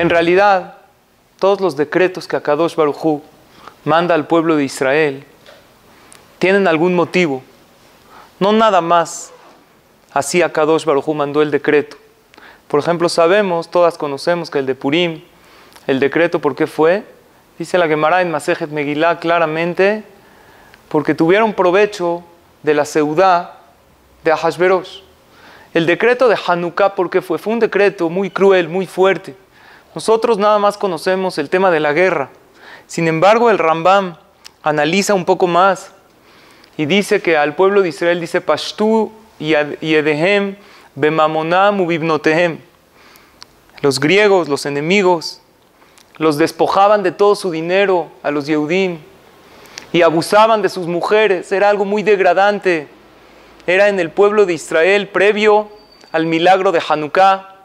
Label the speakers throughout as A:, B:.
A: En realidad, todos los decretos que Akadosh Baruj Hu manda al pueblo de Israel tienen algún motivo. No nada más así Akadosh Baruj Hu mandó el decreto. Por ejemplo, sabemos, todas conocemos que el de Purim, el decreto, ¿por qué fue? Dice la Gemara en Masejet Megilá claramente, porque tuvieron provecho de la seudá de Ahasverosh. El decreto de Hanukkah, ¿por qué fue? Fue un decreto muy cruel, muy fuerte. Nosotros nada más conocemos el tema de la guerra. Sin embargo, el Rambam analiza un poco más y dice que al pueblo de Israel dice Pashtu yedehem bemamonam ubibnotehem. Los griegos, los enemigos, los despojaban de todo su dinero a los Yehudim y abusaban de sus mujeres. Era algo muy degradante. Era en el pueblo de Israel previo al milagro de Hanukkah.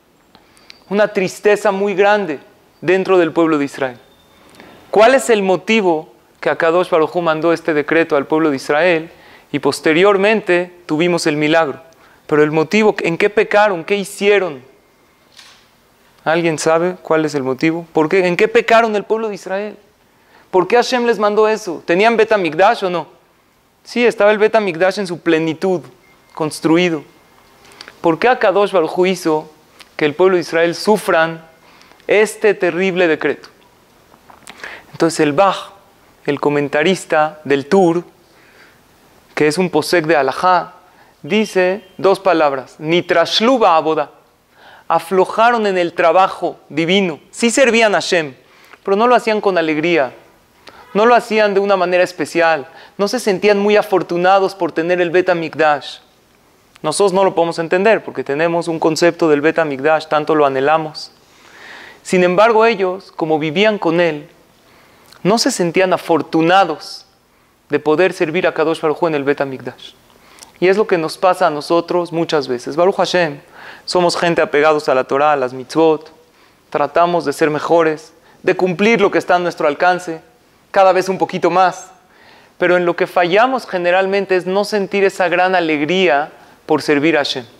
A: Una tristeza muy grande dentro del pueblo de Israel. ¿Cuál es el motivo que Akadosh Baruj Hu mandó este decreto al pueblo de Israel? Y posteriormente tuvimos el milagro. Pero el motivo, ¿en qué pecaron? ¿Qué hicieron? ¿Alguien sabe cuál es el motivo? ¿Por qué? ¿En qué pecaron el pueblo de Israel? ¿Por qué Hashem les mandó eso? ¿Tenían Bet HaMikdash o no? Sí, estaba el Bet HaMikdash en su plenitud, construido. ¿Por qué Akadosh Baruj Hu hizo que el pueblo de Israel sufran este terrible decreto? Entonces el Baj, el comentarista del Tur, que es un posek de Alajá, dice dos palabras, Nitrashlu ba'avodah, aflojaron en el trabajo divino. Sí servían a Hashem, pero no lo hacían con alegría, no lo hacían de una manera especial, no se sentían muy afortunados por tener el Bet HaMikdash. Nosotros no lo podemos entender porque tenemos un concepto del Bet HaMikdash, tanto lo anhelamos. Sin embargo, ellos, como vivían con él, no se sentían afortunados de poder servir a Kadosh Baruj Hu en el Bet HaMikdash. Y es lo que nos pasa a nosotros muchas veces. Baruch Hashem, somos gente apegados a la Torah, a las mitzvot, tratamos de ser mejores, de cumplir lo que está a nuestro alcance, cada vez un poquito más. Pero en lo que fallamos generalmente es no sentir esa gran alegría por servir a Hashem.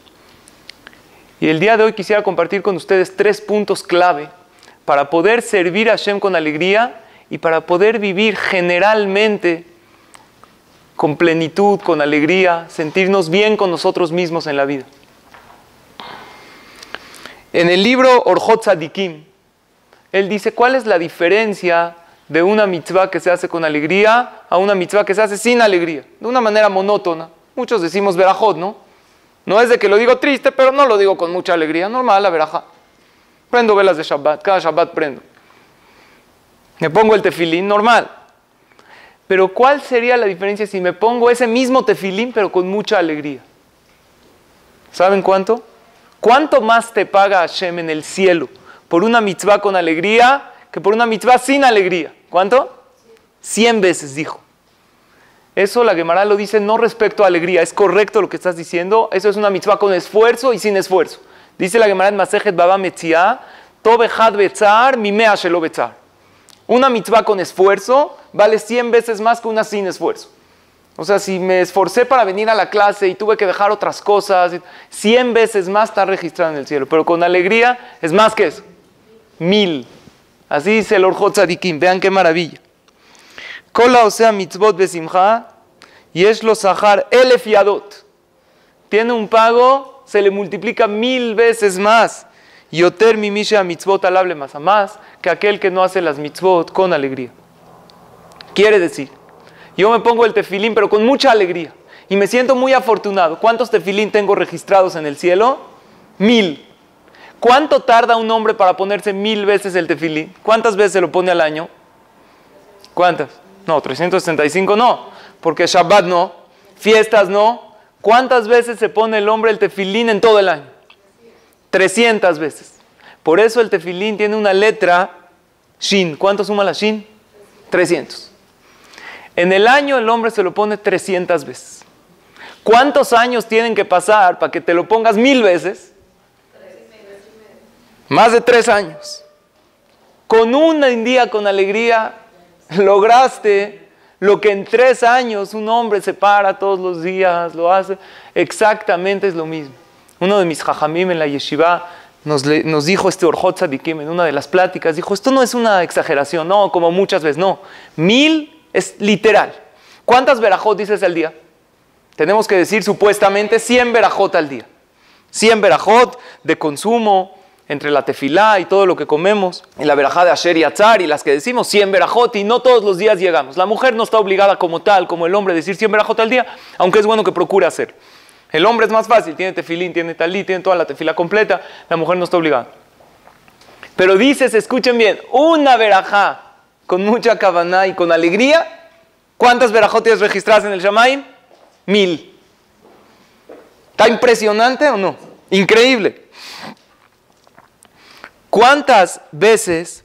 A: Y el día de hoy quisiera compartir con ustedes 3 puntos clave para poder servir a Hashem con alegría y para poder vivir generalmente con plenitud, con alegría, sentirnos bien con nosotros mismos en la vida. En el libro Orjot Tzadikim, él dice, ¿cuál es la diferencia de una mitzvah que se hace con alegría a una mitzvah que se hace sin alegría? De una manera monótona. Muchos decimos verajot, ¿no? No es de que lo digo triste, pero no lo digo con mucha alegría. Normal, la verajá. Prendo velas de Shabbat, cada Shabbat prendo. Me pongo el tefilín, normal. Pero ¿cuál sería la diferencia si me pongo ese mismo tefilín, pero con mucha alegría? ¿Saben cuánto? ¿Cuánto más te paga Hashem en el cielo por una mitzvah con alegría que por una mitzvah sin alegría? ¿Cuánto? 100 veces, dijo. Eso la Gemara lo dice no respecto a alegría. ¿Es correcto lo que estás diciendo? Eso es una mitzvah con esfuerzo y sin esfuerzo. Dice la Gemara en Masejet Baba Metzia, Tov echad betzar, mimea shelo betzar. Una mitzvah con esfuerzo vale 100 veces más que una sin esfuerzo. O sea, si me esforcé para venir a la clase y tuve que dejar otras cosas, 100 veces más está registrado en el cielo. Pero con alegría es más que eso. 1000. Así dice el Orjot Tzadikim. Vean qué maravilla. Kola osea mitzvot besimcha, yesh lo sahar 1000 yadot. Tiene un pago, se le multiplica 1000 veces más. Yoter mimisha mitzvot alable más que aquel que no hace las mitzvot con alegría. Quiere decir, yo me pongo el tefilín pero con mucha alegría y me siento muy afortunado. ¿Cuántos tefilín tengo registrados en el cielo? 1000. ¿Cuánto tarda un hombre para ponerse 1000 veces el tefilín? ¿Cuántas veces se lo pone al año? ¿Cuántas? No, 365 no, porque Shabbat no, fiestas no. ¿Cuántas veces se pone el hombre el tefilín en todo el año? 300 veces. Por eso el tefilín tiene una letra Shin. ¿Cuánto suma la Shin? 300. En el año el hombre se lo pone 300 veces. ¿Cuántos años tienen que pasar para que te lo pongas 1000 veces? Más de 3 años. Con un día con alegría lograste lo que en 3 años un hombre se para todos los días, lo hace. Exactamente es lo mismo. Uno de mis jajamim en la yeshiva nos dijo este Orjot Tzadikim en una de las pláticas, dijo, esto no es una exageración, no, como muchas veces, no. 1000 es literal. ¿Cuántas verajot dices al día? Tenemos que decir supuestamente 100 verajot al día. 100 verajot de consumo, entre la tefilá y todo lo que comemos, y la verajá de Asher y Atzar, y las que decimos 100 verajot, y no todos los días llegamos. La mujer no está obligada como tal, como el hombre, a decir 100 verajot al día, aunque es bueno que procure hacer. El hombre es más fácil, tiene tefilín, tiene talí, tiene toda la tefilá completa, la mujer no está obligada. Pero dices, escuchen bien, una verajá con mucha kavaná y con alegría, ¿cuántas verajot tienes registradas en el Shamaim? 1000. ¿Está impresionante o no? Increíble. ¿Cuántas veces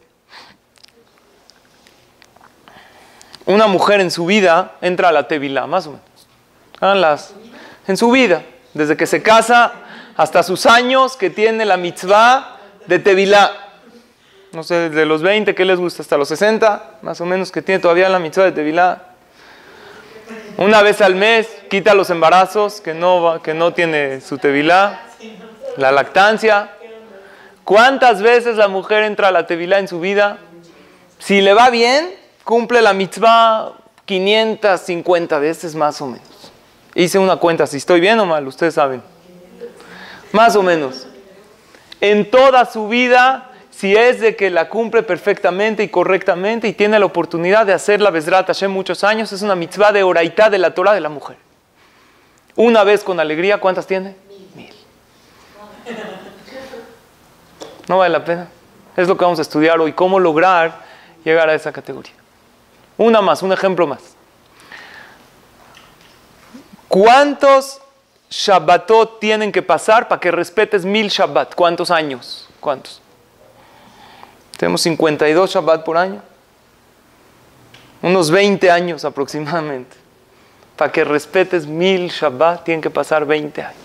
A: una mujer en su vida entra a la tevilá? Más o menos. Háganlas. En su vida, desde que se casa hasta sus años que tiene la mitzvah de tevilá. No sé, desde los 20, ¿qué les gusta? Hasta los 60, más o menos, que tiene todavía la mitzvah de tevilá. Una vez al mes, quita los embarazos, que no tiene su tevilá. La lactancia. ¿Cuántas veces la mujer entra a la tevilá en su vida? Si le va bien, cumple la mitzvah 550 veces más o menos. Hice una cuenta, si estoy bien o mal, ustedes saben. Más o menos. En toda su vida, si es de que la cumple perfectamente y correctamente y tiene la oportunidad de hacer la Bezrat Hashem muchos años, es una mitzvah de oraitá de la Torah de la mujer. Una vez con alegría, ¿cuántas tiene? 1000. No vale la pena. Es lo que vamos a estudiar hoy, cómo lograr llegar a esa categoría. Una más, un ejemplo más. ¿Cuántos Shabbatot tienen que pasar para que respetes 1000 Shabbat? ¿Cuántos años? ¿Cuántos? Tenemos 52 Shabbat por año. Unos 20 años aproximadamente. Para que respetes 1000 Shabbat tienen que pasar 20 años.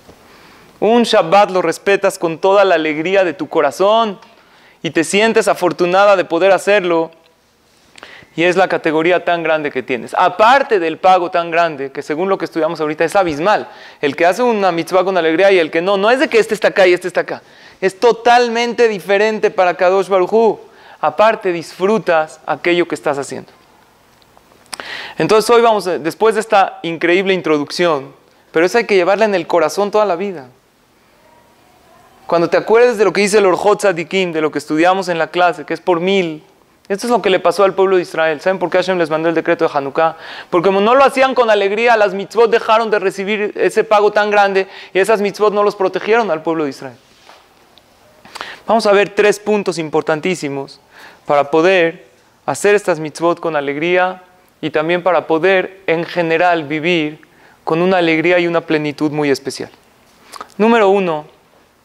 A: Un Shabbat lo respetas con toda la alegría de tu corazón y te sientes afortunada de poder hacerlo. Y es la categoría tan grande que tienes. Aparte del pago tan grande, que según lo que estudiamos ahorita es abismal. El que hace una mitzvah con alegría y el que no, no es de que este está acá y este está acá. Es totalmente diferente para Kadosh Baruj Hu. Aparte disfrutas aquello que estás haciendo. Entonces hoy vamos, después de esta increíble introducción, pero eso hay que llevarla en el corazón toda la vida. Cuando te acuerdes de lo que dice el Orjot Tzadikim, de lo que estudiamos en la clase, que es por 1000, esto es lo que le pasó al pueblo de Israel. ¿Saben por qué Hashem les mandó el decreto de Hanukkah? Porque como no lo hacían con alegría, las mitzvot dejaron de recibir ese pago tan grande y esas mitzvot no los protegieron al pueblo de Israel. Vamos a ver 3 puntos importantísimos para poder hacer estas mitzvot con alegría y también para poder en general vivir con una alegría y una plenitud muy especial. Número 1.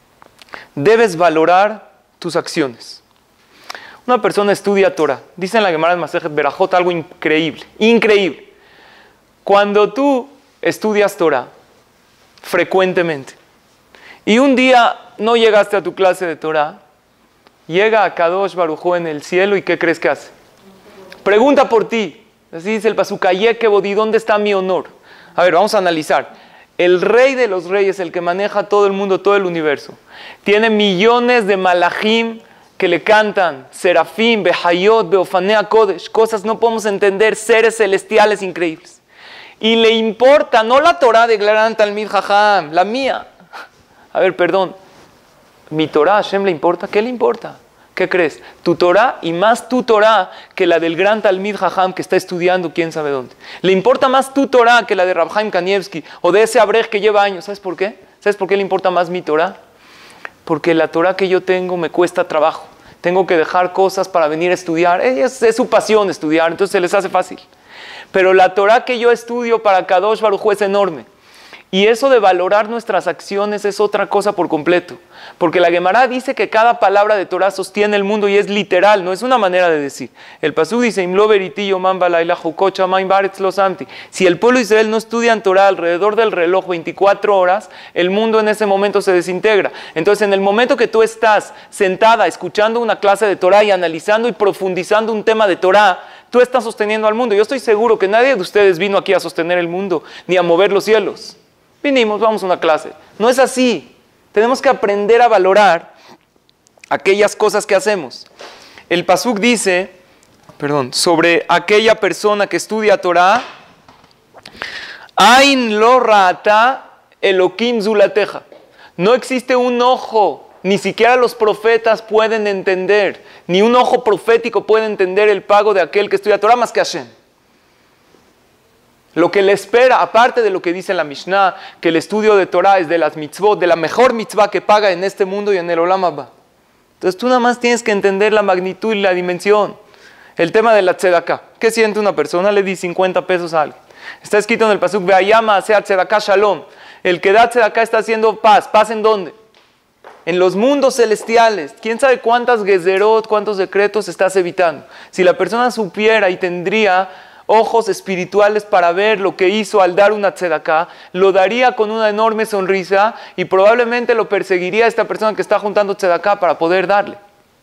A: Debes valorar tus acciones. Una persona estudia Torah. Dice en la Gemara de Masejet Berajot algo increíble. Increíble. Cuando tú estudias Torah frecuentemente y un día no llegaste a tu clase de Torah, llega a Kadosh Baruj Hu en el cielo y ¿qué crees que hace? Pregunta por ti. Así dice el pasuk, Bodhi, ¿dónde está mi honor? A ver, vamos a analizar. El rey de los reyes, el que maneja todo el mundo, todo el universo, tiene millones de malachim que le cantan, serafim, behayot, beofanea kodesh, cosas no podemos entender, seres celestiales increíbles. Y le importa, no la Torah de Gran Talmid Jajam, la mía. A ver, perdón, mi Torah, ¿a Hashem le importa? ¿Qué le importa? ¿Qué crees? Tu Torah y más tu Torah que la del gran Talmid Jajam que está estudiando quién sabe dónde. Le importa más tu Torah que la de Rab Chaim Kanievski o de ese Abrej que lleva años. ¿Sabes por qué? ¿Sabes por qué le importa más mi Torah? Porque la Torah que yo tengo me cuesta trabajo. Tengo que dejar cosas para venir a estudiar. Es su pasión estudiar, entonces se les hace fácil. Pero la Torah que yo estudio para Kadosh Baruj Hu es enorme. Y eso de valorar nuestras acciones es otra cosa por completo. Porque la Gemara dice que cada palabra de Torah sostiene el mundo y es literal, no es una manera de decir. El pasuk dice, Imlo veriti yomam balayla jukot shamayim baaretz lo samti. Si el pueblo de Israel no estudia en Torah alrededor del reloj 24 horas, el mundo en ese momento se desintegra. Entonces, en el momento que tú estás sentada escuchando una clase de Torah y analizando y profundizando un tema de Torah, tú estás sosteniendo al mundo. Yo estoy seguro que nadie de ustedes vino aquí a sostener el mundo, ni a mover los cielos. Vinimos, vamos a una clase. No es así. Tenemos que aprender a valorar aquellas cosas que hacemos. El pasuk dice, sobre aquella persona que estudia Torah, Ain lo ra'ata Elokim zulateja. No existe un ojo, ni siquiera los profetas pueden entender, ni un ojo profético puede entender el pago de aquel que estudia Torah más que Hashem. Lo que le espera, aparte de lo que dice la Mishnah, que el estudio de Torah es de las mitzvot, de la mejor mitzvah que paga en este mundo y en el Olam Haba. Entonces tú nada más tienes que entender la magnitud y la dimensión. El tema de la tzedakah. ¿Qué siente una persona? Le di 50 pesos a alguien. Está escrito en el pasuk, Ve'ayama sea tzedakah shalom. El que da tzedakah está haciendo paz. ¿Paz en dónde? En los mundos celestiales. ¿Quién sabe cuántas gezerot, cuántos decretos estás evitando? Si la persona supiera y tendría ojos espirituales para ver lo que hizo al dar una tzedakah, lo daría con una enorme sonrisa y probablemente lo perseguiría a esta persona que está juntando tzedakah para poder darle.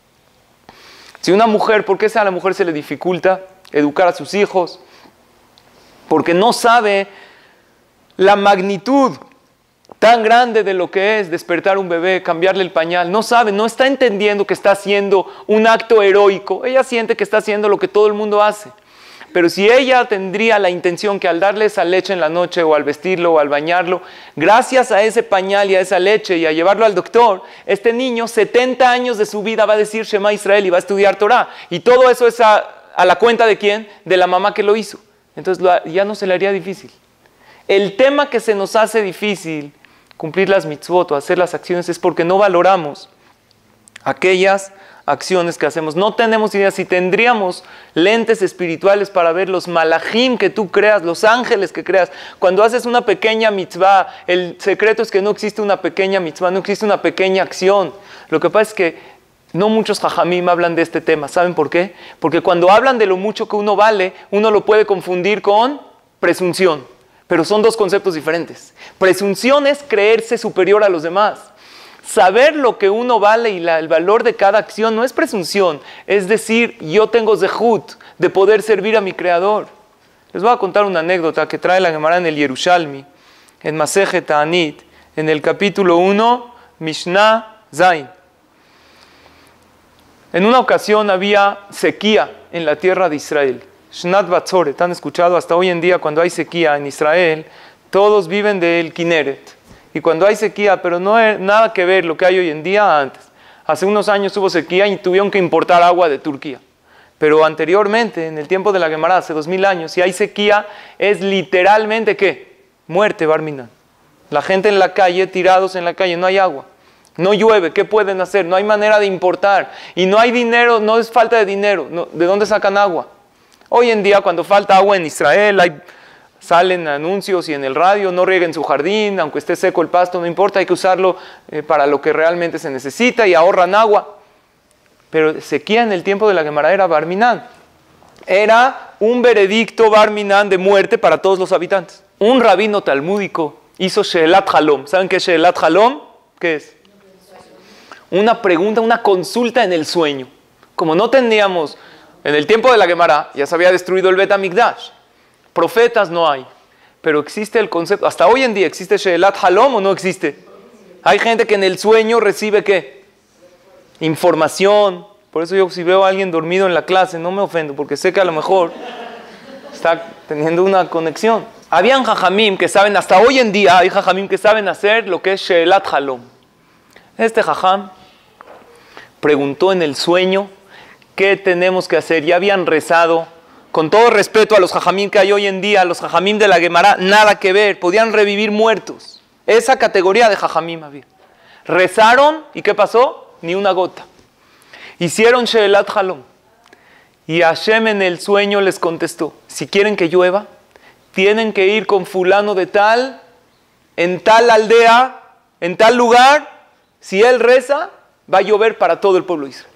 A: Si una mujer, ¿por qué a la mujer se le dificulta educar a sus hijos? Porque no sabe la magnitud tan grande de lo que es despertar un bebé, cambiarle el pañal. No sabe, no está entendiendo que está haciendo un acto heroico. Ella siente que está haciendo lo que todo el mundo hace. Pero si ella tendría la intención que al darle esa leche en la noche o al vestirlo o al bañarlo, gracias a ese pañal y a esa leche y a llevarlo al doctor, este niño 70 años de su vida va a decir Shema Israel y va a estudiar Torah. Y todo eso es a la cuenta ¿de quién? De la mamá que lo hizo. Entonces ya no se le haría difícil. El tema que se nos hace difícil cumplir las mitzvot o hacer las acciones es porque no valoramos aquellas acciones que hacemos. No tenemos idea. Si tendríamos lentes espirituales para ver los malajim que tú creas, los ángeles que creas, cuando haces una pequeña mitzvah, el secreto es que no existe una pequeña mitzvah, no existe una pequeña acción. Lo que pasa es que no muchos jajamim hablan de este tema. ¿Saben por qué? Porque cuando hablan de lo mucho que uno vale, uno lo puede confundir con presunción. Pero son dos conceptos diferentes. Presunción es creerse superior a los demás. Saber lo que uno vale y el valor de cada acción no es presunción, es decir, yo tengo zehut de poder servir a mi Creador. Les voy a contar una anécdota que trae la Gemara en el Yerushalmi, en Masejet Ta'anit, en el capítulo 1, Mishnah Zain. En una ocasión había sequía en la tierra de Israel. Shnat Batzoret, han escuchado hasta hoy en día cuando hay sequía en Israel, todos viven del Kineret. Y cuando hay sequía, pero no hay nada que ver lo que hay hoy en día antes. Hace unos años hubo sequía y tuvieron que importar agua de Turquía. Pero anteriormente, en el tiempo de la Gemara, hace 2000 años, si hay sequía, es literalmente ¿qué? Muerte, Barminan. La gente en la calle, tirados en la calle, no hay agua. No llueve, ¿qué pueden hacer? No hay manera de importar. Y no hay dinero, no es falta de dinero. No, ¿de dónde sacan agua? Hoy en día, cuando falta agua en Israel, salen anuncios y en el radio, no rieguen su jardín, aunque esté seco el pasto, no importa, hay que usarlo para lo que realmente se necesita y ahorran agua. Pero sequía en el tiempo de la Gemara era Barminan. Era un veredicto Barminan de muerte para todos los habitantes. Un rabino talmúdico hizo Sheelat Halom. ¿Saben qué es Sheelat Halom? ¿Qué es? Una pregunta, una consulta en el sueño. Como no teníamos, en el tiempo de la Gemara, ya se había destruido el Bet HaMikdash. Profetas no hay, pero existe el concepto, hasta hoy en día existe Sheelat Halom o no existe. Hay gente que en el sueño recibe ¿qué? Información. Por eso yo si veo a alguien dormido en la clase no me ofendo, porque sé que a lo mejor está teniendo una conexión. Habían jajamim que saben, hasta hoy en día hay jajamim que saben hacer lo que es Sheelat Halom. Este jajam preguntó en el sueño qué tenemos que hacer. Ya habían rezado. Con todo respeto a los jajamim que hay hoy en día, los jajamim de la Gemara, nada que ver, podían revivir muertos. Esa categoría de jajamim había. Rezaron, ¿y qué pasó? Ni una gota. Hicieron Sheelat Halom. Y Hashem en el sueño les contestó, si quieren que llueva, tienen que ir con fulano de tal, en tal aldea, en tal lugar. Si él reza, va a llover para todo el pueblo de Israel.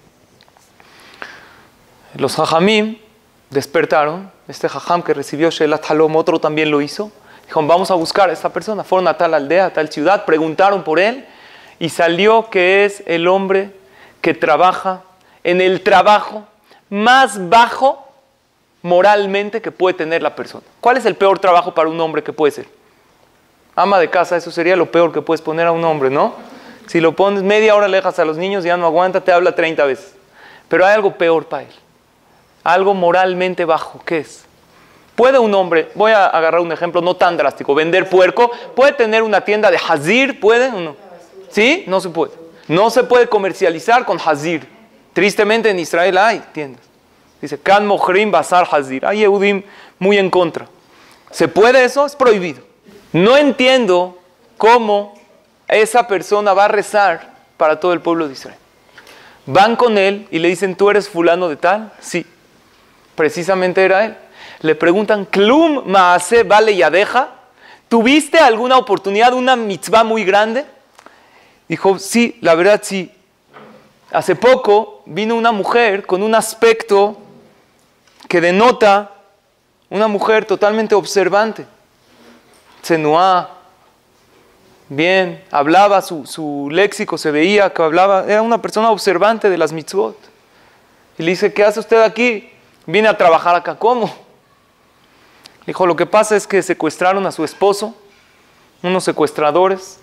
A: Los jajamim despertaron, este jajam que recibió Sheelat Halom, otro también lo hizo. Dijeron, vamos a buscar a esta persona. Fueron a tal aldea, a tal ciudad, preguntaron por él y salió que es el hombre que trabaja en el trabajo más bajo moralmente que puede tener la persona. ¿Cuál es el peor trabajo para un hombre que puede ser? Ama de casa, eso sería lo peor que puedes poner a un hombre, ¿no? Si lo pones media hora, le dejas a los niños, ya no aguanta, te habla 30 veces. Pero hay algo peor para él. Algo moralmente bajo. ¿Qué es? ¿Puede un hombre, voy a agarrar un ejemplo no tan drástico, vender puerco? ¿Puede tener una tienda de hazir? ¿Puede o no? ¿Sí? No se puede. No se puede comercializar con hazir. Tristemente en Israel hay tiendas. Dice, Kan Mohrim Basar Hazir. Hay Yehudim muy en contra. ¿Se puede eso? Es prohibido. No entiendo cómo esa persona va a rezar para todo el pueblo de Israel. Van con él y le dicen, ¿tú eres fulano de tal? Sí, precisamente era él. Le preguntan, Klum Maase Vale Yadeja, ¿tuviste alguna oportunidad, una mitzvah muy grande? Dijo, sí, la verdad sí. Hace poco vino una mujer con un aspecto que denota una mujer totalmente observante. Tsenuá, bien, hablaba, su léxico se veía que hablaba, era una persona observante de las mitzvot. Y le dice, ¿qué hace usted aquí? Vine a trabajar acá, ¿cómo? Le dijo, lo que pasa es que secuestraron a su esposo, unos secuestradores,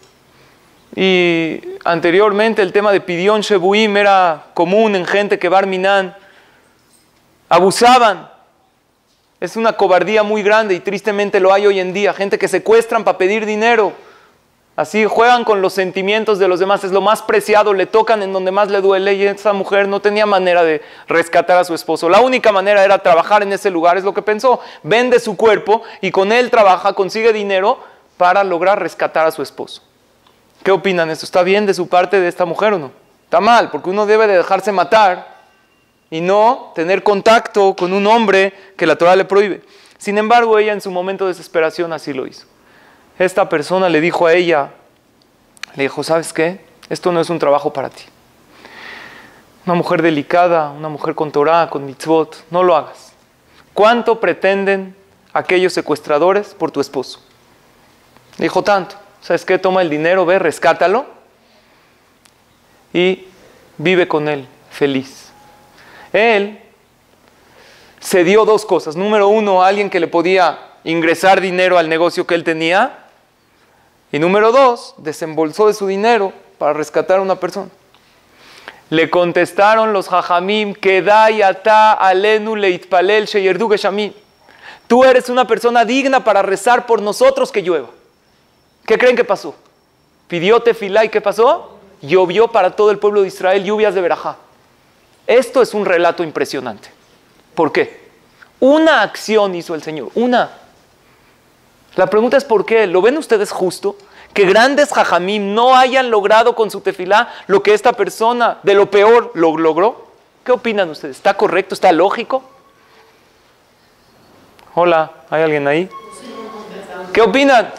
A: y anteriormente el tema de Pidyon Shebuim era común en gente que Bar Minan abusaban. Es una cobardía muy grande y tristemente lo hay hoy en día. Gente que secuestran para pedir dinero. Así juegan con los sentimientos de los demás. Es lo más preciado, le tocan en donde más le duele. Y esa mujer no tenía manera de rescatar a su esposo. La única manera era trabajar en ese lugar, es lo que pensó. Vende su cuerpo y con él trabaja, consigue dinero para lograr rescatar a su esposo. ¿Qué opinan? ¿Esto está bien de su parte de esta mujer o no? Está mal, porque uno debe de dejarse matar y no tener contacto con un hombre que la Torah le prohíbe. Sin embargo, ella en su momento de desesperación así lo hizo. Esta persona le dijo a ella, le dijo, ¿sabes qué? Esto no es un trabajo para ti. Una mujer delicada, una mujer con Torah, con mitzvot, no lo hagas. ¿Cuánto pretenden aquellos secuestradores por tu esposo? Le dijo, tanto. ¿Sabes qué? Toma el dinero, ve, rescátalo y vive con él feliz. Él se dio dos cosas. Número uno, a alguien que le podía ingresar dinero al negocio que él tenía. Y número dos, desembolsó de su dinero para rescatar a una persona. Le contestaron los jajamim, Kedai ata alenu leitpalel sheyerdu geshamim. Tú eres una persona digna para rezar por nosotros que llueva. ¿Qué creen que pasó? Pidió tefilá y ¿qué pasó? Llovió para todo el pueblo de Israel lluvias de verajá. Esto es un relato impresionante. ¿Por qué? Una acción hizo el Señor, una. La pregunta es ¿por qué? ¿Lo ven ustedes justo? Que grandes jajamim no hayan logrado con su tefilá lo que esta persona de lo peor lo logró. ¿Qué opinan ustedes? ¿Está correcto? ¿Está lógico? Hola, ¿hay alguien ahí? ¿Qué opinan?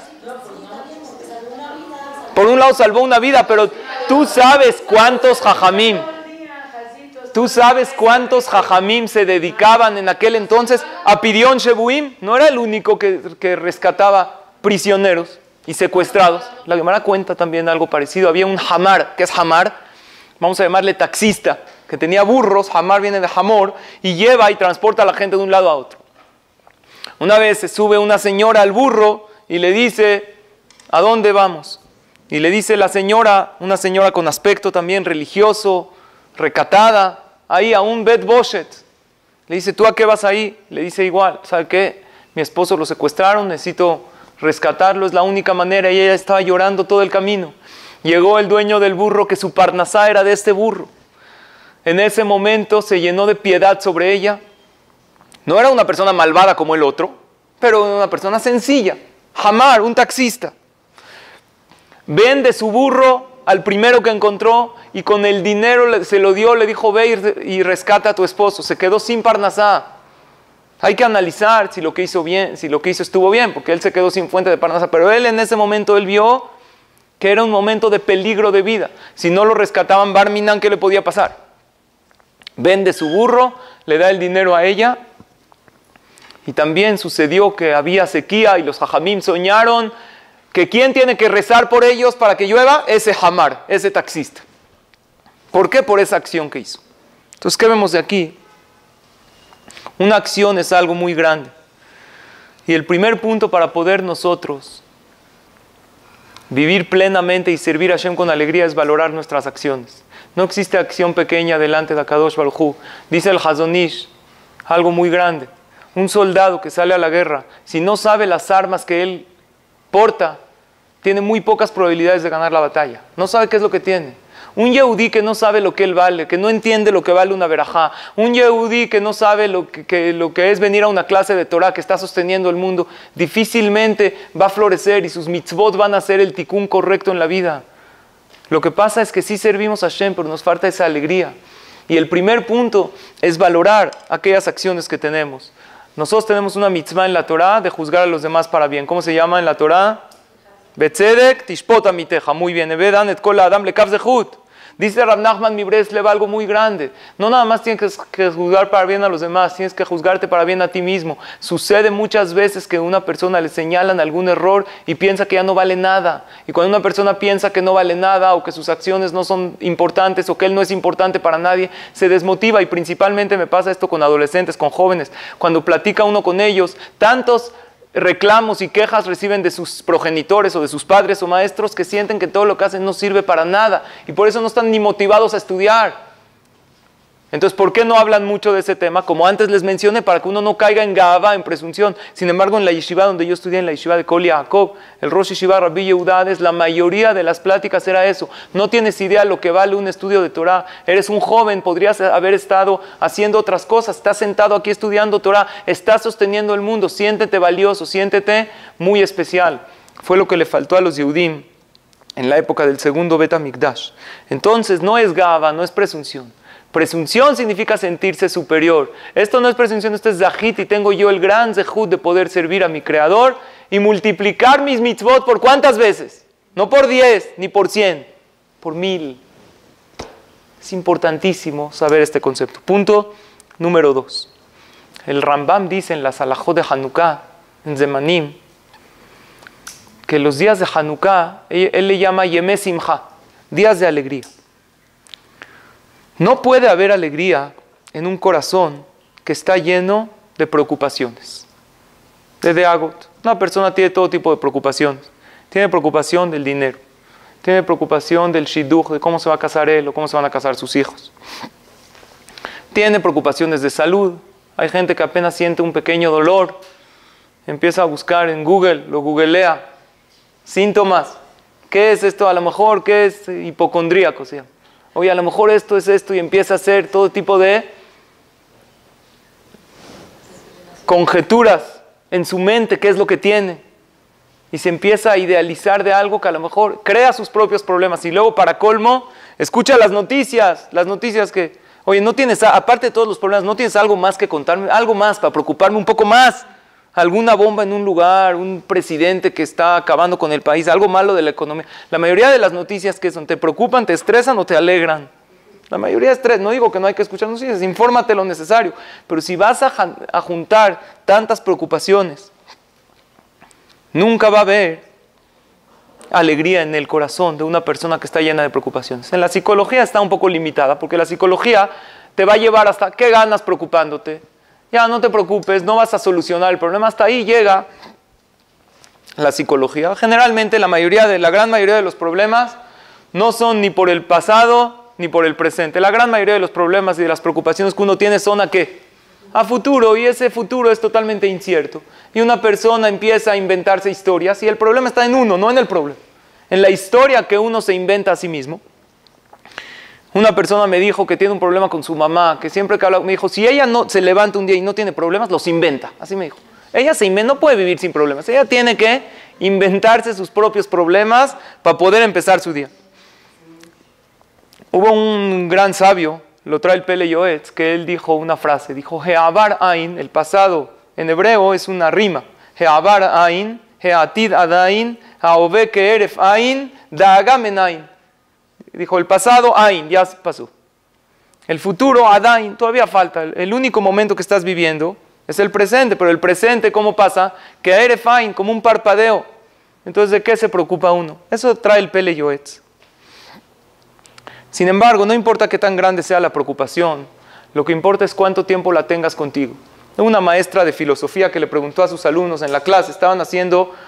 A: Por un lado salvó una vida, pero tú sabes cuántos jajamim. ¿Tú sabes cuántos jajamim se dedicaban en aquel entonces a Pidyon Shebuim? No era el único que rescataba prisioneros y secuestrados. La Gemara cuenta también algo parecido. Había un hamar, ¿qué es hamar? Vamos a llamarle taxista, que tenía burros. Hamar viene de hamor y lleva y transporta a la gente de un lado a otro. Una vez se sube una señora al burro y le dice, ¿a dónde vamos? Y le dice la señora, una señora con aspecto también religioso, recatada, ahí a un Bet Boshet. Le dice, ¿tú a qué vas ahí? Le dice igual, ¿sabe qué? Mi esposo lo secuestraron, necesito rescatarlo, es la única manera. Y ella estaba llorando todo el camino. Llegó el dueño del burro, que su parnasá era de este burro. En ese momento se llenó de piedad sobre ella. No era una persona malvada como el otro, pero una persona sencilla. Hamar, un taxista. Vende su burro al primero que encontró y con el dinero se lo dio, le dijo, ve y rescata a tu esposo. Se quedó sin parnasá. Hay que analizar si lo que hizo bien, si lo que hizo estuvo bien, porque él se quedó sin fuente de parnasá. Pero él en ese momento, él vio que era un momento de peligro de vida. Si no lo rescataban Bar Minan, ¿qué le podía pasar? Vende su burro, le da el dinero a ella. Y también sucedió que había sequía y los jajamim soñaron que ¿quién tiene que rezar por ellos para que llueva? Ese hamar, ese taxista. ¿Por qué? Por esa acción que hizo. Entonces, ¿qué vemos de aquí? Una acción es algo muy grande. Y el primer punto para poder nosotros Vivir plenamente y servir a Hashem con alegría es valorar nuestras acciones. No existe acción pequeña delante de Akadosh Baruj Hu. Dice el Hazon Ish, algo muy grande. Un soldado que sale a la guerra, si no sabe las armas que él porta, tiene muy pocas probabilidades de ganar la batalla. No sabe qué es lo que tiene. Un yehudí que no sabe lo que él vale, que no entiende lo que vale una verajá. Un yehudí que no sabe lo que es venir a una clase de Torah que está sosteniendo el mundo, difícilmente va a florecer y sus mitzvot van a ser el tikkun correcto en la vida. Lo que pasa es que sí servimos a Hashem, pero nos falta esa alegría. Y el primer punto es valorar aquellas acciones que tenemos. Nosotros tenemos una mitzvah en la Torah de juzgar a los demás para bien. ¿Cómo se llama en la Torah? Betzedek tishpot amiteja. Muy bien. Evedan et kol adam lekav zehut. Dice Rav Nachman mi Breslev algo muy grande. No nada más tienes que juzgar para bien a los demás, tienes que juzgarte para bien a ti mismo. Sucede muchas veces que a una persona le señalan algún error y piensa que ya no vale nada. Y cuando una persona piensa que no vale nada o que sus acciones no son importantes o que él no es importante para nadie, se desmotiva. Y principalmente me pasa esto con adolescentes, con jóvenes. Cuando platica uno con ellos, tantos reclamos y quejas reciben de sus progenitores o de sus padres o maestros que sienten que todo lo que hacen no sirve para nada y por eso no están ni motivados a estudiar. Entonces, ¿por qué no hablan mucho de ese tema? Como antes les mencioné, para que uno no caiga en gavá, en presunción. Sin embargo, en la yeshiva donde yo estudié, en la yeshiva de Kol Yaakov, el Rosh Yeshiva Rabbi Yehudades, la mayoría de las pláticas era eso. No tienes idea lo que vale un estudio de Torah. Eres un joven, podrías haber estado haciendo otras cosas. Estás sentado aquí estudiando Torah, estás sosteniendo el mundo. Siéntete valioso, siéntete muy especial. Fue lo que le faltó a los Yehudim en la época del segundo Bet HaMikdash. Entonces, no es gavá, no es presunción. Presunción significa sentirse superior. Esto no es presunción, esto es zahit y tengo yo el gran zehut de poder servir a mi Creador y multiplicar mis mitzvot por ¿cuántas veces? No por 10 ni por 100, por 1000. Es importantísimo saber este concepto. Punto número 2. El Rambam dice en la Salahot de Hanukkah, en Zemanim, que los días de Hanukkah, él le llama Yemé Simcha, días de alegría. No puede haber alegría en un corazón que está lleno de preocupaciones. De Deagot. Una persona tiene todo tipo de preocupaciones. Tiene preocupación del dinero. Tiene preocupación del shidduch, de cómo se va a casar él o cómo se van a casar sus hijos. Tiene preocupaciones de salud. Hay gente que apenas siente un pequeño dolor. Empieza a buscar en Google, lo googlea. Síntomas. ¿Qué es esto? A lo mejor, ¿qué es hipocondríaco? Se llama. Oye, a lo mejor esto es esto y empieza a hacer todo tipo de conjeturas en su mente, qué es lo que tiene. Y se empieza a idealizar de algo que a lo mejor crea sus propios problemas. Y luego, para colmo, escucha las noticias que, oye, no tienes, aparte de todos los problemas, ¿no tienes algo más que contarme? Algo más para preocuparme un poco más. Alguna bomba en un lugar, un presidente que está acabando con el país, algo malo de la economía. La mayoría de las noticias que son, ¿te preocupan, te estresan o te alegran? La mayoría es estrés. No digo que no hay que escuchar noticias, infórmate lo necesario. Pero si vas a juntar tantas preocupaciones, nunca va a haber alegría en el corazón de una persona que está llena de preocupaciones. En la psicología está un poco limitada, porque la psicología te va a llevar hasta, ¿qué ganas preocupándote? Ya, no te preocupes, no vas a solucionar el problema. Hasta ahí llega la psicología. Generalmente la gran mayoría de los problemas no son ni por el pasado ni por el presente. La gran mayoría de los problemas y de las preocupaciones que uno tiene son ¿a qué? A futuro, y ese futuro es totalmente incierto. Y una persona empieza a inventarse historias y el problema está en uno, no en el problema. En la historia que uno se inventa a sí mismo. Una persona me dijo que tiene un problema con su mamá, que siempre que habla, me dijo, si ella no se levanta un día y no tiene problemas, los inventa. Así me dijo. Ella no puede vivir sin problemas. Ella tiene que inventarse sus propios problemas para poder empezar su día. Hubo un gran sabio, lo trae el Pele Yoetz, que él dijo una frase. Dijo, Heabar Ain, el pasado en hebreo es una rima. Heabar Ain, Heatid Adain, Haove Keeref Ain, Daagamen Ain. Dijo, el pasado, Ain, ya pasó. El futuro, Adain, todavía falta. El único momento que estás viviendo es el presente, pero el presente, ¿cómo pasa? Que Eref Ain, como un parpadeo. Entonces, ¿de qué se preocupa uno? Eso trae el Pele Yoetz. Sin embargo, no importa qué tan grande sea la preocupación, lo que importa es cuánto tiempo la tengas contigo. Una maestra de filosofía que le preguntó a sus alumnos en la clase, estaban haciendo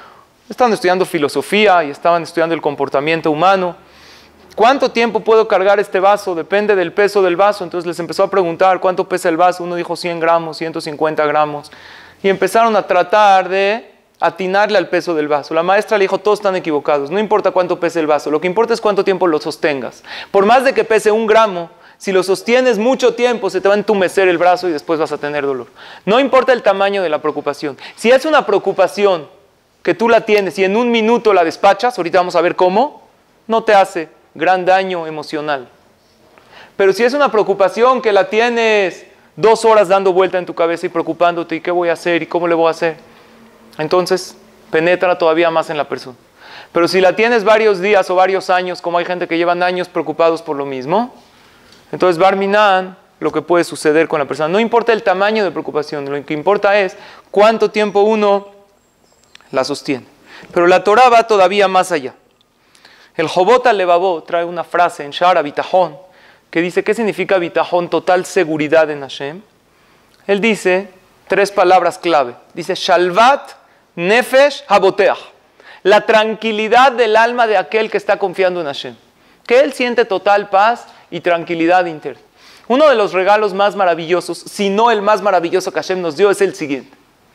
A: Estaban estudiando filosofía y estaban estudiando el comportamiento humano. ¿Cuánto tiempo puedo cargar este vaso? Depende del peso del vaso. Entonces les empezó a preguntar cuánto pesa el vaso. Uno dijo 100 gramos, 150 gramos. Y empezaron a tratar de atinarle al peso del vaso. La maestra le dijo, todos están equivocados. No importa cuánto pese el vaso. Lo que importa es cuánto tiempo lo sostengas. Por más de que pese 1 gramo, si lo sostienes mucho tiempo, se te va a entumecer el brazo y después vas a tener dolor. No importa el tamaño de la preocupación. Si es una preocupación que tú la tienes y en 1 minuto la despachas, ahorita vamos a ver cómo, no te hace gran daño emocional. Pero si es una preocupación que la tienes 2 horas dando vuelta en tu cabeza y preocupándote, ¿y qué voy a hacer? ¿Y cómo le voy a hacer? Entonces, penetra todavía más en la persona. Pero si la tienes varios días o varios años, como hay gente que llevan años preocupados por lo mismo, entonces Bar Minan, lo que puede suceder con la persona. No importa el tamaño de preocupación, lo que importa es cuánto tiempo uno la sostiene. Pero la Torah va todavía más allá. El Jobot al-Levavot trae una frase en Shara Bitajón que dice, ¿qué significa Bitajón? Total seguridad en Hashem. Él dice 3 palabras clave. Dice, Shalvat Nefesh Haboteach. La tranquilidad del alma de aquel que está confiando en Hashem. Que él siente total paz y tranquilidad interna. Uno de los regalos más maravillosos, si no el más maravilloso que Hashem nos dio, es el siguiente.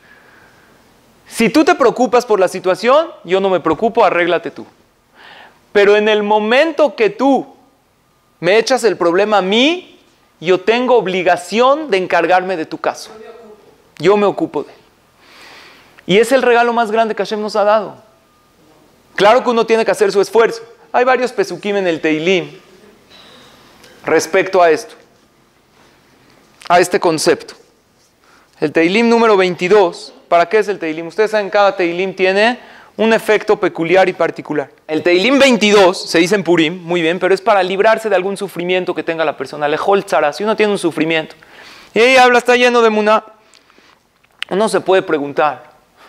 A: Si tú te preocupas por la situación, yo no me preocupo, arréglate tú. Pero en el momento que tú me echas el problema a mí, yo tengo obligación de encargarme de tu caso. Yo me ocupo de él. Y es el regalo más grande que Hashem nos ha dado. Claro que uno tiene que hacer su esfuerzo. Hay varios pesukim en el Teilim respecto a esto, a este concepto. El Teilim número 22, ¿para qué es el Teilim? Ustedes saben, cada Teilim tiene un efecto peculiar y particular. El Teilim 22 se dice en Purim, muy bien, pero es para librarse de algún sufrimiento que tenga la persona. Lejol tzara, si uno tiene un sufrimiento y ahí habla, está lleno de muná, uno se puede preguntar,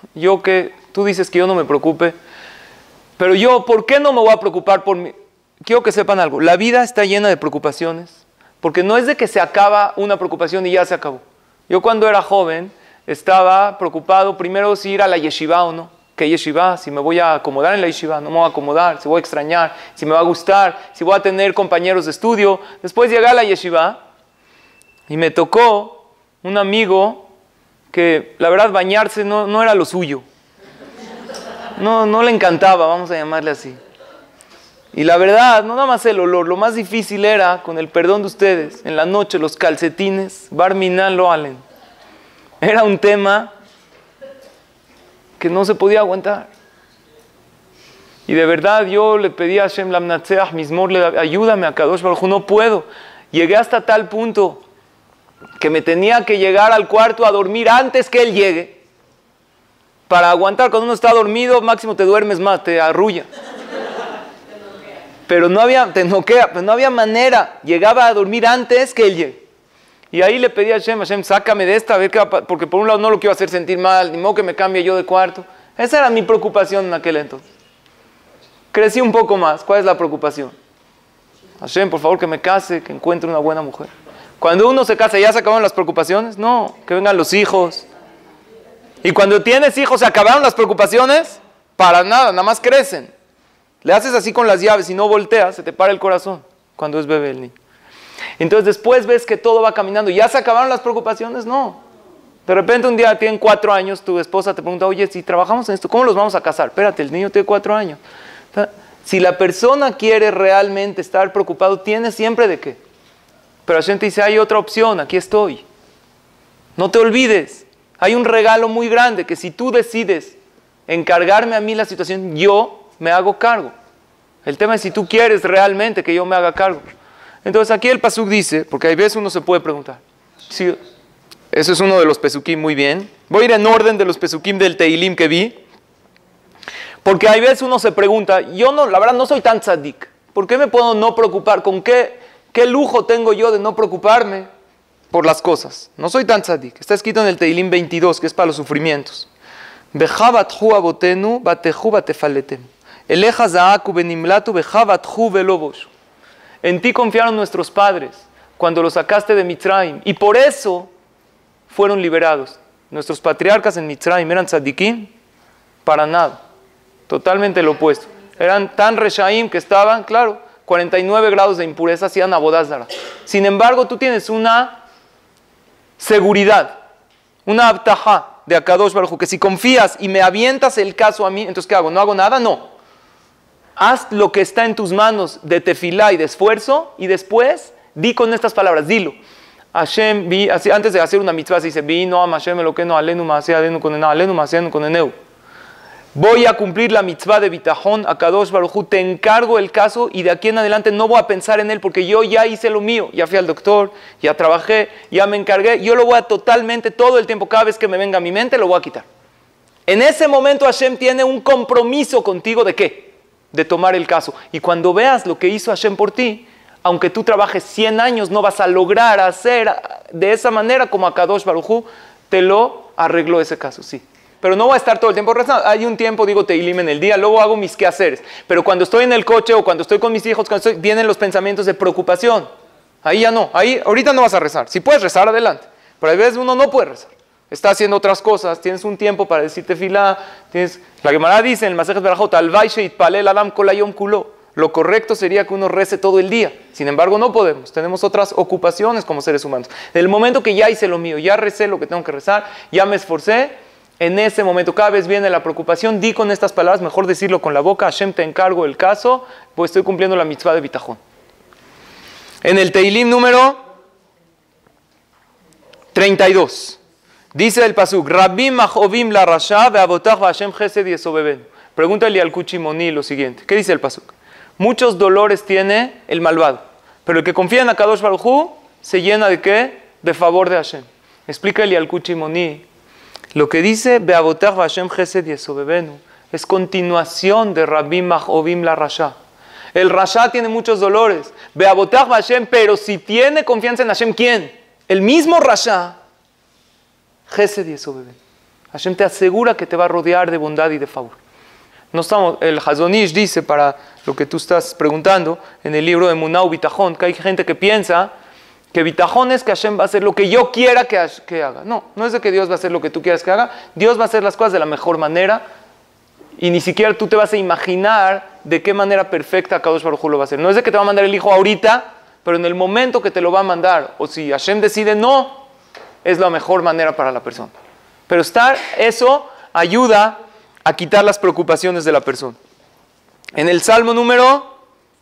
A: tú dices que yo no me preocupe, pero yo, ¿por qué no me voy a preocupar por mí? Quiero que sepan algo, la vida está llena de preocupaciones, porque no es de que se acaba una preocupación y ya se acabó. Yo cuando era joven estaba preocupado primero si ir a la yeshiva o no. ¿Qué yeshiva? Si me voy a acomodar en la yeshiva, no me voy a acomodar, si voy a extrañar, si me va a gustar, si voy a tener compañeros de estudio. Después llegué a la yeshiva y me tocó un amigo que la verdad bañarse no era lo suyo. No le encantaba, vamos a llamarle así. Y la verdad, no nada más el olor, lo más difícil era, con el perdón de ustedes, en la noche los calcetines, Bar Minan lo alen. Era un tema que no se podía aguantar. Y de verdad yo le pedí a Hashem Lamnatzeach Mizmor, ayúdame a Kadosh Baruj Hu, no puedo. Llegué hasta tal punto que me tenía que llegar al cuarto a dormir antes que él llegue. Para aguantar, cuando uno está dormido, máximo te duermes más, te arrulla. Pero no había manera. Llegaba a dormir antes que él llegue. Y ahí le pedí a Hashem, sácame de esta, a ver qué va a pasar, porque por un lado no lo quiero hacer sentir mal, ni modo que me cambie yo de cuarto. Esa era mi preocupación en aquel entonces. Crecí un poco más. ¿Cuál es la preocupación? Hashem, por favor, que me case, que encuentre una buena mujer. Cuando uno se casa, ¿ya se acabaron las preocupaciones? No, que vengan los hijos. Y cuando tienes hijos, ¿se acabaron las preocupaciones? Para nada más crecen. Le haces así con las llaves y no volteas, se te para el corazón cuando es bebé el niño. Entonces después ves que todo va caminando. ¿Ya se acabaron las preocupaciones? No. De repente un día tienen 4 años, tu esposa te pregunta, oye, si trabajamos en esto, ¿cómo los vamos a casar? Espérate, el niño tiene 4 años. Si la persona quiere realmente estar preocupado, tiene siempre de qué. Pero la gente dice, hay otra opción, aquí estoy. No te olvides, hay un regalo muy grande que si tú decides encargarme a mí la situación, yo me hago cargo. El tema es si tú quieres realmente que yo me haga cargo. Entonces aquí el pasuk dice, porque hay veces uno se puede preguntar, sí, eso es uno de los pesukim, muy bien. Voy a ir en orden de los pesukim del Teilim que vi, porque hay veces uno se pregunta, la verdad no soy tan tzadik, ¿por qué me puedo no preocupar? ¿Con qué lujo tengo yo de no preocuparme por las cosas? No soy tan tzadik. Está escrito en el Teilim 22, que es para los sufrimientos. Bejabathu abotenu batehu batefaletem. Eleja zaaku benimlatu bejabathu velobosh. En ti confiaron nuestros padres cuando los sacaste de Mitzrayim y por eso fueron liberados. Nuestros patriarcas en Mitzrayim eran tzadikim, para nada. Totalmente lo opuesto. Eran tan reshaim que estaban, claro, 49 grados de impureza, hacían abodázara. Sin embargo, tú tienes una seguridad, una abtajá de Akadosh Baruj Hu, que si confías y me avientas el caso a mí, entonces ¿qué hago? ¿No hago nada? No. Haz lo que está en tus manos de tefilá y de esfuerzo y después di con estas palabras, dilo. Hashem, antes de hacer una mitzvah se dice, vino a Hashem eloqueno alenu maaseh alenu konenau alenu maaseh alenu koneneu. Voy a cumplir la mitzvah de bitajón, Akadosh Baruj Hu, te encargo el caso y de aquí en adelante no voy a pensar en él porque yo ya hice lo mío, ya fui al doctor, ya trabajé, ya me encargué, yo lo voy a totalmente, todo el tiempo, cada vez que me venga a mi mente, lo voy a quitar. En ese momento Hashem tiene un compromiso contigo de ¿qué? De tomar el caso. Y cuando veas lo que hizo Hashem por ti, aunque tú trabajes 100 años, no vas a lograr hacer de esa manera como Akadosh Baruj Hu te lo arregló ese caso, sí. Pero no voy a estar todo el tiempo rezando. Hay un tiempo, digo, Teilim en el día, luego hago mis quehaceres. Pero cuando estoy en el coche o cuando estoy con mis hijos, vienen los pensamientos de preocupación. Ahí ya no. Ahorita no vas a rezar. Si puedes rezar, adelante. Pero a veces uno no puede rezar. Está haciendo otras cosas. Tienes un tiempo para decirte filá. La Gemara dice en el Masejet Berajot, Alvai sheitpalel adam kol hayom kulo. Lo correcto sería que uno rece todo el día. Sin embargo, no podemos. Tenemos otras ocupaciones como seres humanos. En el momento que ya hice lo mío, ya recé lo que tengo que rezar, ya me esforcé, en ese momento cada vez viene la preocupación, di con estas palabras, mejor decirlo con la boca, Hashem te encargo el caso, pues estoy cumpliendo la mitzvah de bitajón. En el Teilim número 32, dice el pasuk, Rabim machovim la rasha ve'avotach v'Hashem chesed yesobeben. Pregúntale al Kuchimoni lo siguiente, ¿qué dice el pasuk? Muchos dolores tiene el malvado, pero el que confía en Akadosh Baruj Hu se llena de ¿qué? De favor de Hashem. Explícale al Kuchimoni. Lo que dice Be'avotach v'Hashem chesed yesobebenu es continuación de Rabim machovim la rasha. El rasha tiene muchos dolores. Be'avotach v'Hashem, pero si tiene confianza en Hashem, ¿quién? El mismo rasha. Chesed yesobebenu. Hashem te asegura que te va a rodear de bondad y de favor. No estamos, el Hazon Ish dice, para lo que tú estás preguntando, en el libro de Emuná Bitajón, que hay gente que piensa que bitajón es que Hashem va a hacer lo que yo quiera que haga. No, no es de que Dios va a hacer lo que tú quieras que haga. Dios va a hacer las cosas de la mejor manera y ni siquiera tú te vas a imaginar de qué manera perfecta Akadosh Baruj Hu lo va a hacer. No es de que te va a mandar el hijo ahorita, pero en el momento que te lo va a mandar, o si Hashem decide no, es la mejor manera para la persona. Pero eso ayuda a quitar las preocupaciones de la persona. En el Salmo número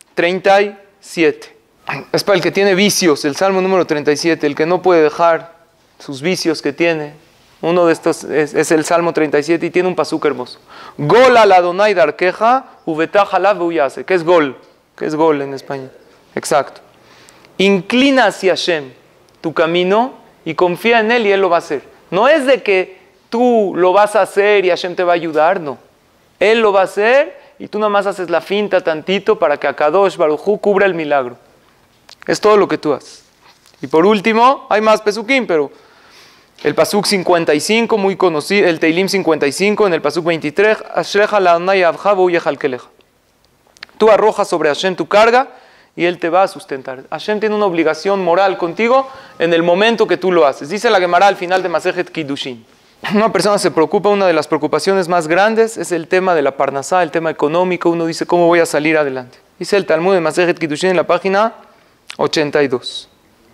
A: 37. Es para el que tiene vicios, el Salmo número 37, el que no puede dejar sus vicios que tiene. Uno de estos es el Salmo 37 y tiene un pasuk hermoso. Gol al Adonai darkeja, ubetach alav veuyase. ¿Qué es gol? ¿Qué es gol en español? Exacto. Inclina hacia Hashem tu camino y confía en Él y Él lo va a hacer. No es de que tú lo vas a hacer y Hashem te va a ayudar, no. Él lo va a hacer y tú nada más haces la finta tantito para que Akadosh Baruj Hu cubra el milagro. Es todo lo que tú haces. Y por último, hay más pesukim, pero el pasuk 55, muy conocido, el Teilim 55, en el pasuk 23, Ashrecha la'anai avcha ve'uyechal kelecha. Tú arrojas sobre Hashem tu carga y Él te va a sustentar. Hashem tiene una obligación moral contigo en el momento que tú lo haces. Dice la Gemara al final de Masejet Kiddushin. Una persona se preocupa, una de las preocupaciones más grandes es el tema de la parnasá, el tema económico. Uno dice, ¿cómo voy a salir adelante? Dice el Talmud de Masejet Kiddushin en la página 82.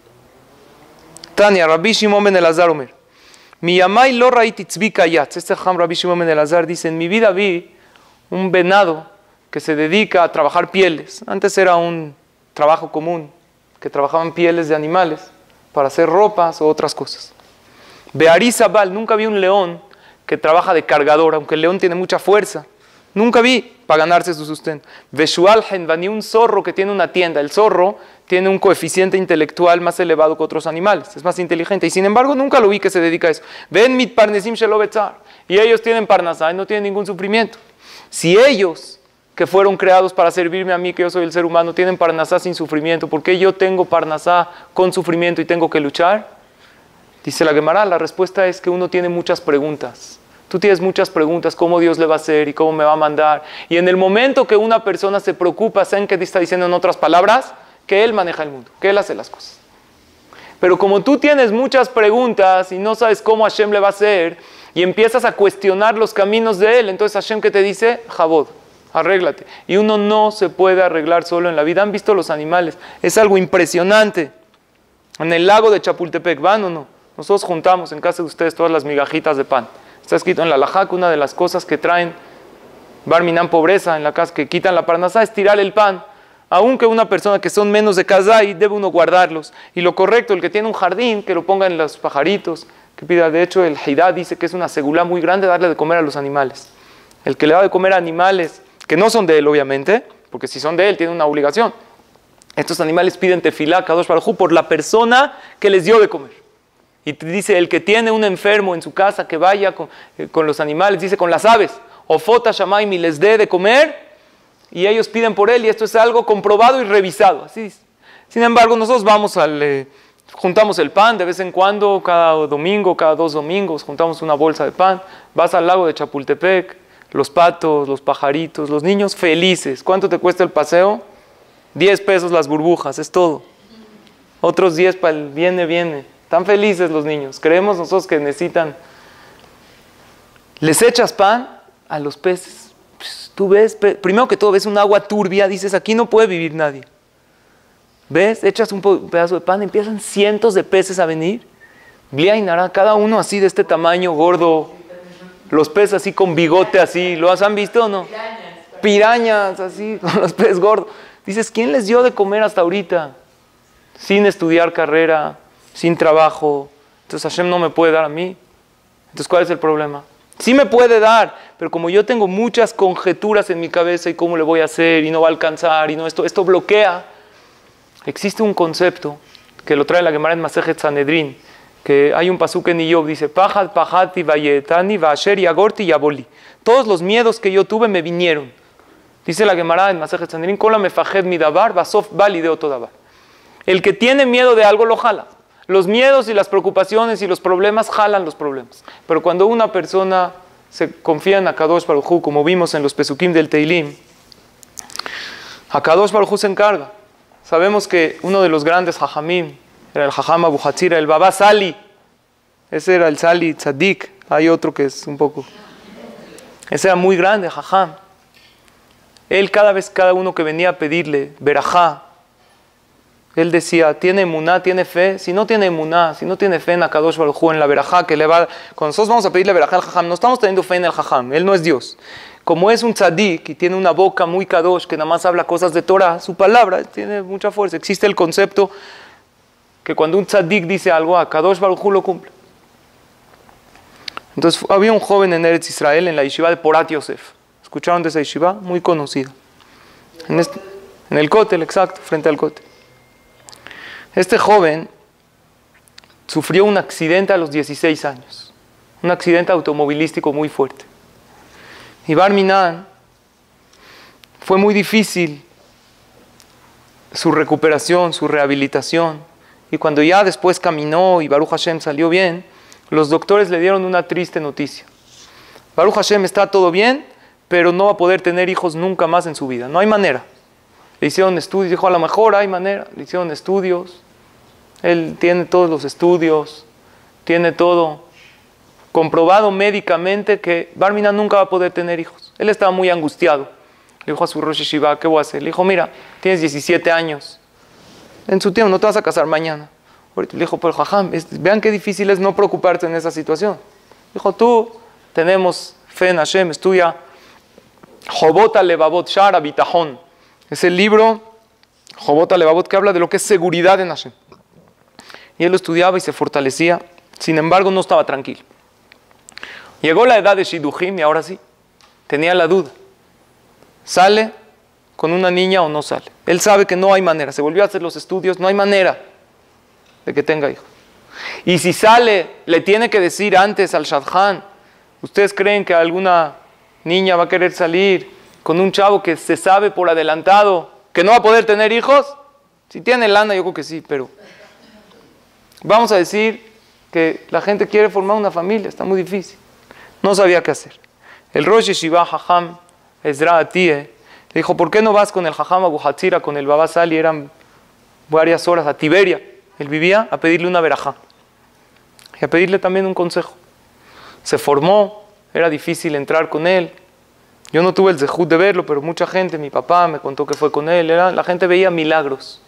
A: Tania, Rabbi Shimon ben Elazar Omer. Mi yamai lo raiti tzvi kayatz. Este Ham Rabbi Shimon ben Elazar dice, en mi vida vi un venado que se dedica a trabajar pieles. Antes era un trabajo común, que trabajaban pieles de animales para hacer ropas o otras cosas. Bearizabal, nunca vi un león que trabaja de cargador, aunque el león tiene mucha fuerza. Nunca vi para ganarse su sustento. Veshual Henvani, un zorro que tiene una tienda. El zorro tiene un coeficiente intelectual más elevado que otros animales, es más inteligente. Y sin embargo, nunca lo vi que se dedica a eso. Ven mit parnesim shelo betzar. Y ellos tienen parnasá y no tienen ningún sufrimiento. Si ellos, que fueron creados para servirme a mí, que yo soy el ser humano, tienen parnasá sin sufrimiento, ¿por qué yo tengo parnasá con sufrimiento y tengo que luchar? Dice la Gemara, la respuesta es que uno tiene muchas preguntas. Tú tienes muchas preguntas, ¿cómo Dios le va a hacer y cómo me va a mandar? Y en el momento que una persona se preocupa, ¿saben qué te está diciendo en otras palabras? Que Él maneja el mundo, que Él hace las cosas. Pero como tú tienes muchas preguntas y no sabes cómo Hashem le va a hacer, y empiezas a cuestionar los caminos de Él, entonces Hashem, ¿qué te dice? Jabod, arréglate. Y uno no se puede arreglar solo en la vida. ¿Han visto los animales? Es algo impresionante. En el lago de Chapultepec, ¿van o no? Nosotros juntamos en casa de ustedes todas las migajitas de pan. Está escrito en la Alajá que una de las cosas que traen Barminan pobreza en la casa, que quitan la parnasá, es tirar el pan. Aunque una persona que son menos de Kazai, debe uno guardarlos. Y lo correcto, el que tiene un jardín, que lo ponga en los pajaritos, que pida. De hecho, el Haidá dice que es una segulá muy grande darle de comer a los animales. El que le da de comer a animales que no son de él, obviamente, porque si son de él, tiene una obligación. Estos animales piden tefilá, Kadosh Baruj Hu, por la persona que les dio de comer. Y te dice, el que tiene un enfermo en su casa, que vaya con los animales, dice, con las aves, o Fota Shamaim, y les dé de comer, y ellos piden por él, y esto es algo comprobado y revisado. Así dice. Sin embargo, nosotros vamos juntamos el pan de vez en cuando, cada domingo, cada 2 domingos, juntamos una bolsa de pan, vas al lago de Chapultepec, los patos, los pajaritos, los niños felices. ¿Cuánto te cuesta el paseo? 10 pesos las burbujas, es todo. Otros 10 para el viene. Están felices los niños. Creemos nosotros que necesitan. Les echas pan a los peces. Pues, tú ves, primero que todo ves un agua turbia, dices, aquí no puede vivir nadie. ¿Ves? Echas un pedazo de pan, empiezan cientos de peces a venir. Blia y Nara, cada uno así de este tamaño, gordo. Los peces así con bigote así. ¿Lo han visto o no? Pirañas así, con los peces gordos. Dices, ¿quién les dio de comer hasta ahorita? Sin estudiar carrera, sin trabajo. Entonces Hashem no me puede dar a mí. Entonces, ¿cuál es el problema? Sí me puede dar, pero como yo tengo muchas conjeturas en mi cabeza y cómo le voy a hacer y no va a alcanzar y no esto bloquea. Existe un concepto que lo trae la Gemara en Masejet Sanedrín, que hay un pasuk en Iyov, dice, Pajat, Pajati, Vayetani, Vasher, Yagorti, Yaboli. Todos los miedos que yo tuve me vinieron. Dice la Gemara en Masejet Sanedrín, Kola mefajed mi davar, Basof valideo todavar. El que tiene miedo de algo lo jala. Los miedos y las preocupaciones y los problemas jalan los problemas. Pero cuando una persona se confía en Akadosh Baruj Hu, como vimos en los Pesukim del Teilim, Akadosh Baruj Hu se encarga. Sabemos que uno de los grandes Jajamim era el Jajam Abu Hatzira, el Baba Sali. Ese era el Sali Tzadik. Hay otro que es un poco. Ese era muy grande, Jajam. Él cada uno que venía a pedirle verajá, él decía, tiene emuná, tiene fe. Si no tiene emuná, si no tiene fe en Akadosh Baruj Hu, en la verajá que le va. Cuando nosotros vamos a pedirle verajá al Jajam, no estamos teniendo fe en el Jajam. Él no es Dios. Como es un tzadik y tiene una boca muy kadosh que nada más habla cosas de Torah, su palabra tiene mucha fuerza. Existe el concepto que cuando un tzadik dice algo, a Kadosh Baruj Hu lo cumple. Entonces había un joven en Eretz Israel, en la yeshiva de Porat Yosef. ¿Escucharon de esa yeshiva? Muy conocida. En el Kotel, exacto, frente al Kotel. Este joven sufrió un accidente a los 16 años. Un accidente automovilístico muy fuerte. Y Bar Minan fue muy difícil su recuperación, su rehabilitación. Y cuando ya después caminó y Baruch Hashem salió bien, los doctores le dieron una triste noticia. Baruch Hashem está todo bien, pero no va a poder tener hijos nunca más en su vida. No hay manera. Le hicieron estudios, dijo a lo mejor hay manera. Le hicieron estudios. Él tiene todos los estudios, tiene todo comprobado médicamente que Bar Minan nunca va a poder tener hijos. Él estaba muy angustiado. Le dijo a su Rosh Yeshiva, ¿qué voy a hacer? Le dijo, mira, tienes 17 años. En su tiempo no te vas a casar mañana. Le dijo, pero jajam, vean qué difícil es no preocuparse en esa situación. Dijo, tú, tenemos fe en Hashem, estudia Jobot Alevavot Shara Bitahon. Es el libro Jobot Alevavot que habla de lo que es seguridad en Hashem. Y él lo estudiaba y se fortalecía. Sin embargo, no estaba tranquilo. Llegó la edad de Shidujim y ahora sí, tenía la duda. ¿Sale con una niña o no sale? Él sabe que no hay manera. Se volvió a hacer los estudios, no hay manera de que tenga hijos. Y si sale, le tiene que decir antes al Shadchan, ¿ustedes creen que alguna niña va a querer salir con un chavo que se sabe por adelantado que no va a poder tener hijos? Si tiene lana, yo creo que sí, pero vamos a decir que la gente quiere formar una familia, está muy difícil. No sabía qué hacer. El Rosh Yeshiva Jajam Ezra Atie le dijo, ¿por qué no vas con el Jajam Abu Hatzira, con el Baba Sali? Eran varias horas a Tiberia. Él vivía a pedirle una verajá y a pedirle también un consejo. se formó, era difícil entrar con él. Yo no tuve el zehut de verlo, pero mucha gente, mi papá me contó que fue con él, la gente veía milagros.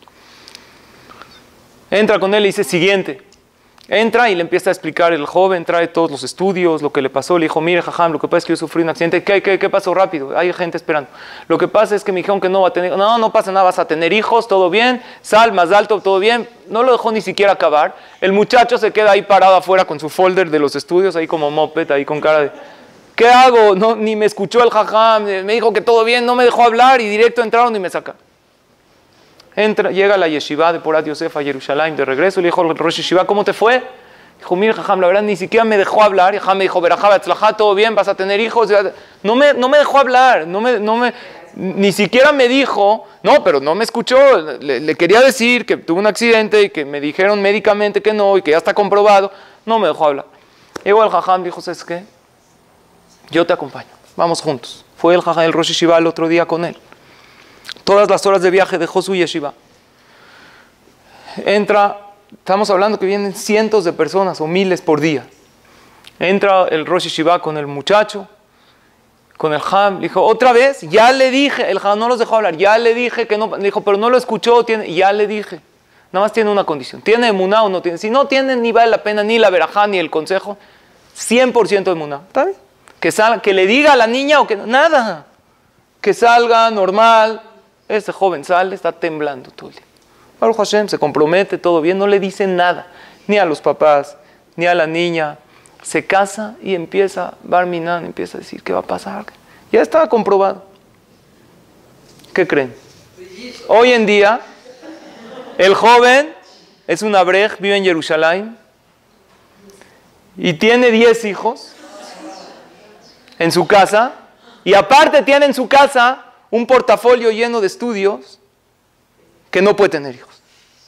A: Entra con él y dice, siguiente. Entra y le empieza a explicar el joven, trae todos los estudios, lo que le pasó. Le dijo, mire, jajam, lo que pasa es que yo sufrí un accidente. ¿Qué pasó? Rápido, hay gente esperando. Lo que pasa es que me dijeron que no va a tener, no pasa nada, vas a tener hijos, todo bien, sal más alto, todo bien. No lo dejó ni siquiera acabar. El muchacho se queda ahí parado afuera con su folder de los estudios, ahí como moped, ahí con cara de, ¿qué hago? No, ni me escuchó el jajam, me dijo que todo bien, no me dejó hablar y directo entraron y me sacaron. Entra, llega a la yeshiva de Porat Yosef a Jerusalén de regreso, le dijo al Rosh Yeshiva, ¿cómo te fue? Dijo, mira, jajam, la verdad ni siquiera me dejó hablar. Y jajam me dijo, verajá, batzlajá, todo bien, vas a tener hijos. No me dejó hablar, ni siquiera me dijo, no, pero no me escuchó. Le quería decir que tuvo un accidente y que me dijeron médicamente que no y que ya está comprobado. No me dejó hablar. Llegó el jajam, dijo, ¿sabes qué? Yo te acompaño, vamos juntos. Fue el jajam, el Rosh Yeshiva el otro día con él. Todas las horas de viaje dejó su yeshiva. Entra, estamos hablando que vienen cientos de personas o miles por día. Entra el Rosh Yeshiva con el muchacho, con el Ham. Le dijo, otra vez, ya le dije, el Ham no los dejó hablar, ya le dije que no, le dijo, pero no lo escuchó, ya le dije. Nada más tiene una condición, ¿tiene emuná o no tiene? Si no tiene, ni vale la pena ni la verajá ni el consejo, 100% emuná. ¿Está bien? Que le diga a la niña o que nada, que salga normal. Ese joven sale, está temblando todo el día. Baruch Hashem se compromete, todo bien, no le dice nada, ni a los papás, ni a la niña. Se casa y empieza, Bar Minan empieza a decir, ¿qué va a pasar? Ya estaba comprobado. ¿Qué creen? Hoy en día, el joven es un abrej, vive en Jerusalén y tiene 10 hijos en su casa y aparte tiene en su casa un portafolio lleno de estudios que no puede tener hijos.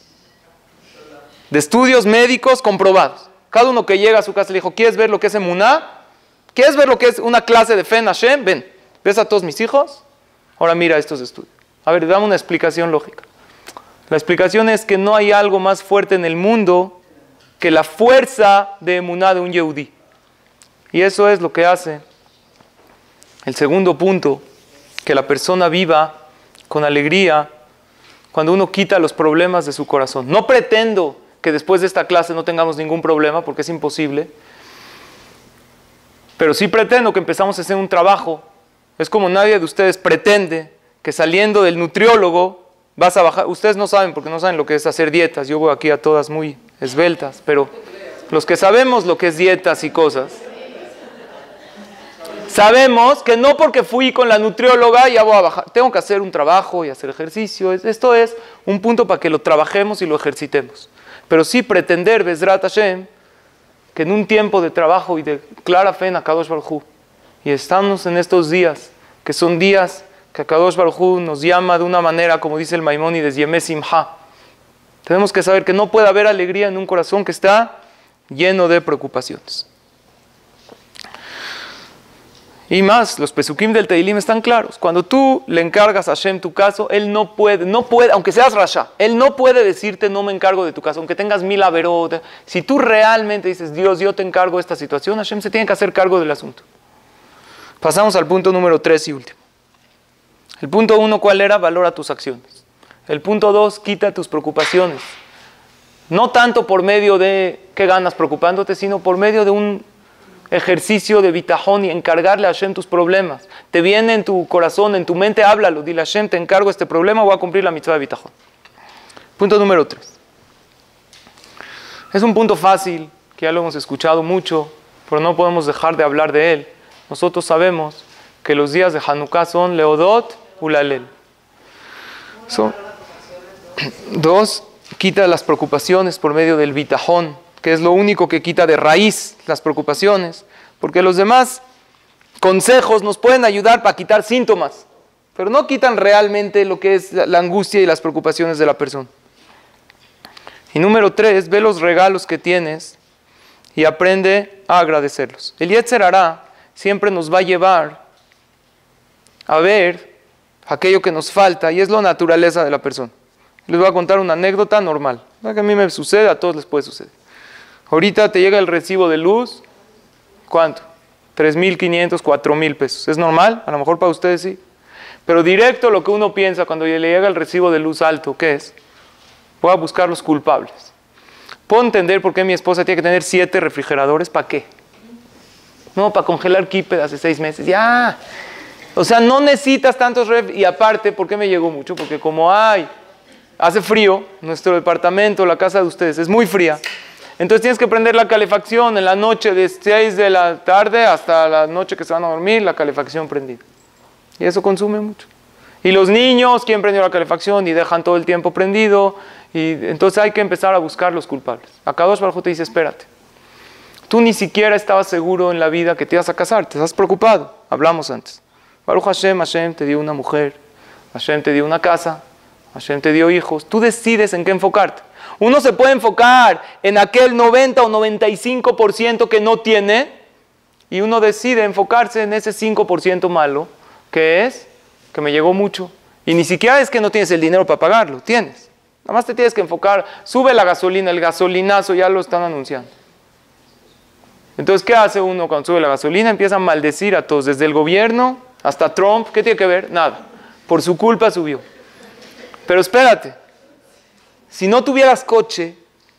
A: De estudios médicos comprobados. Cada uno que llega a su casa le dijo, ¿quieres ver lo que es emuná? ¿Quieres ver lo que es una clase de fe en Hashem? Ven, ¿ves a todos mis hijos? Ahora mira estos estudios. A ver, dame una explicación lógica. La explicación es que no hay algo más fuerte en el mundo que la fuerza de emuná de un yehudí. Y eso es lo que hace el segundo punto, que la persona viva con alegría cuando uno quita los problemas de su corazón. No pretendo que después de esta clase no tengamos ningún problema, porque es imposible, pero sí pretendo que empezamos a hacer un trabajo. Es como nadie de ustedes pretende que saliendo del nutriólogo vas a bajar. Ustedes no saben, porque no saben lo que es hacer dietas. Yo voy aquí a todas muy esbeltas, pero los que sabemos lo que es dietas y cosas, sabemos que no porque fui con la nutrióloga ya voy a bajar. Tengo que hacer un trabajo y hacer ejercicio. Esto es un punto para que lo trabajemos y lo ejercitemos. Pero sí pretender, Bezrat Hashem, que en un tiempo de trabajo y de clara fe en Akadosh Baruj Hu, y estamos en estos días, que son días que Akadosh Baruj Hu nos llama de una manera, como dice el Maimónides, Yemé Simha. Tenemos que saber que no puede haber alegría en un corazón que está lleno de preocupaciones. Y más, los pesukim del Teilim están claros. Cuando tú le encargas a Hashem tu caso, Él no puede, aunque seas rasha, Él no puede decirte no me encargo de tu caso, aunque tengas 1000 averot. Si tú realmente dices, Dios, yo te encargo de esta situación, Hashem se tiene que hacer cargo del asunto. Pasamos al punto número 3 y último. El punto 1, ¿cuál era? Valora tus acciones. El punto 2, quita tus preocupaciones. No tanto por medio de qué ganas preocupándote, sino por medio de un ejercicio de bitajón y encargarle a Hashem tus problemas. Te viene en tu corazón, en tu mente, háblalo. Dile a Hashem, te encargo este problema, voy a cumplir la mitzvah de bitajón. Punto número 3. Es un punto fácil, que ya lo hemos escuchado mucho, pero no podemos dejar de hablar de él. Nosotros sabemos que los días de Hanukkah son Leodot Ulalel. 2. Quita las preocupaciones por medio del bitajón, que es lo único que quita de raíz las preocupaciones, porque los demás consejos nos pueden ayudar para quitar síntomas, pero no quitan realmente lo que es la angustia y las preocupaciones de la persona. Y número 3, ve los regalos que tienes y aprende a agradecerlos. El Yetzer Hará siempre nos va a llevar a ver aquello que nos falta, y es la naturaleza de la persona. Les voy a contar una anécdota normal, que a mí me sucede, a todos les puede suceder. Ahorita te llega el recibo de luz ¿cuánto? 3,500, 4,000 pesos. ¿Es normal? A lo mejor para ustedes sí. Pero directo lo que uno piensa cuando le llega el recibo de luz alto, ¿qué es? Voy a buscar los culpables. ¿Puedo entender por qué mi esposa tiene que tener 7 refrigeradores? ¿Para qué? No, para congelar kipe de hace 6 meses. Ya. O sea, no necesitas tantos refri. Y aparte, ¿por qué me llegó mucho? Porque como hace frío, nuestro departamento, la casa de ustedes, es muy fría. Entonces tienes que prender la calefacción en la noche de 6 de la tarde hasta la noche que se van a dormir, la calefacción prendida. Y eso consume mucho. Y los niños, ¿quién prendió la calefacción? Y dejan todo el tiempo prendido. Y entonces hay que empezar a buscar los culpables. Akadosh Baruj Hu te dice, espérate. Tú ni siquiera estabas seguro en la vida que te ibas a casar. Te estás preocupado. Hablamos antes. Baruch Hashem, Hashem te dio una mujer. Hashem te dio una casa. Hashem te dio hijos. Tú decides en qué enfocarte. Uno se puede enfocar en aquel 90 o 95% que no tiene. Y uno decide enfocarse en ese 5% malo. Que es que me llegó mucho. Y ni siquiera es que no tienes el dinero para pagarlo. Tienes. Nada más te tienes que enfocar. Sube la gasolina, el gasolinazo ya lo están anunciando. Entonces, ¿qué hace uno cuando sube la gasolina? Empieza a maldecir a todos, desde el gobierno hasta Trump. ¿Qué tiene que ver? Nada. Por su culpa subió. Pero espérate. Si no tuvieras coche,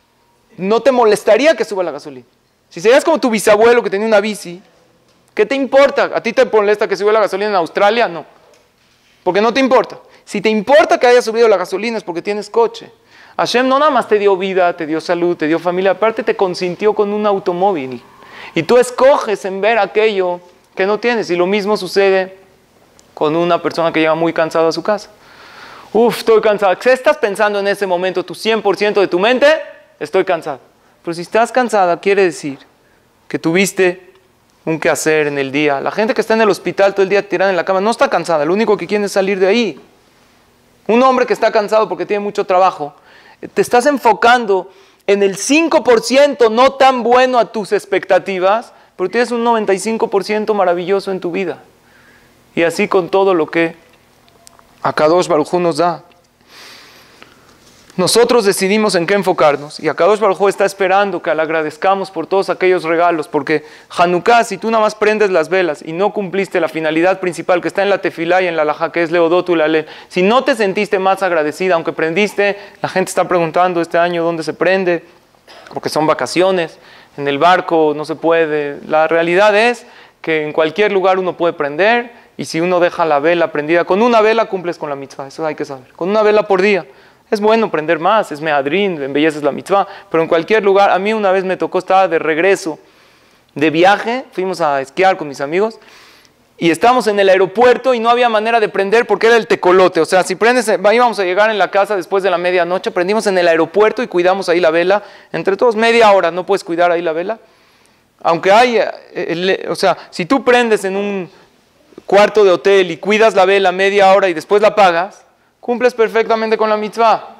A: no te molestaría que suba la gasolina. Si serías como tu bisabuelo que tenía una bici, ¿qué te importa? ¿A ti te molesta que suba la gasolina en Australia? No. Porque no te importa. Si te importa que haya subido la gasolina es porque tienes coche. Hashem no nada más te dio vida, te dio salud, te dio familia, aparte te consintió con un automóvil. Y tú escoges en ver aquello que no tienes. Y lo mismo sucede con una persona que llega muy cansada a su casa. Uf, estoy cansado. ¿Qué estás pensando en ese momento? ¿Tu 100% de tu mente? Estoy cansado. Pero si estás cansada, quiere decir que tuviste un quehacer en el día. La gente que está en el hospital todo el día tirada en la cama no está cansada. Lo único que quiere es salir de ahí. Un hombre que está cansado porque tiene mucho trabajo, te estás enfocando en el 5% no tan bueno a tus expectativas, pero tienes un 95% maravilloso en tu vida. Y así con todo lo que Akadosh Baruj Hu nos da. Nosotros decidimos en qué enfocarnos y Akadosh Baruj Hu está esperando que le agradezcamos por todos aquellos regalos, porque Hanukkah, si tú nada más prendes las velas y no cumpliste la finalidad principal que está en la tefilá y en la alajá, que es Leodot Ulalel, si no te sentiste más agradecida, aunque prendiste, la gente está preguntando este año dónde se prende, porque son vacaciones, en el barco no se puede. La realidad es que en cualquier lugar uno puede prender, y si uno deja la vela prendida, con una vela cumples con la mitzvah, eso hay que saber, con una vela por día. Es bueno prender más, es mehadrin, embelleces la mitzvah, pero en cualquier lugar. A mí una vez me tocó, estaba de regreso de viaje, fuimos a esquiar con mis amigos y estábamos en el aeropuerto y no había manera de prender porque era el tecolote. O sea, si prendes, íbamos a llegar en la casa después de la medianoche, prendimos en el aeropuerto y cuidamos ahí la vela. Entre todos, media hora, no puedes cuidar ahí la vela. Aunque hay, o sea, si tú prendes en un cuarto de hotel y cuidas la vela media hora y después la apagas, cumples perfectamente con la mitzvah.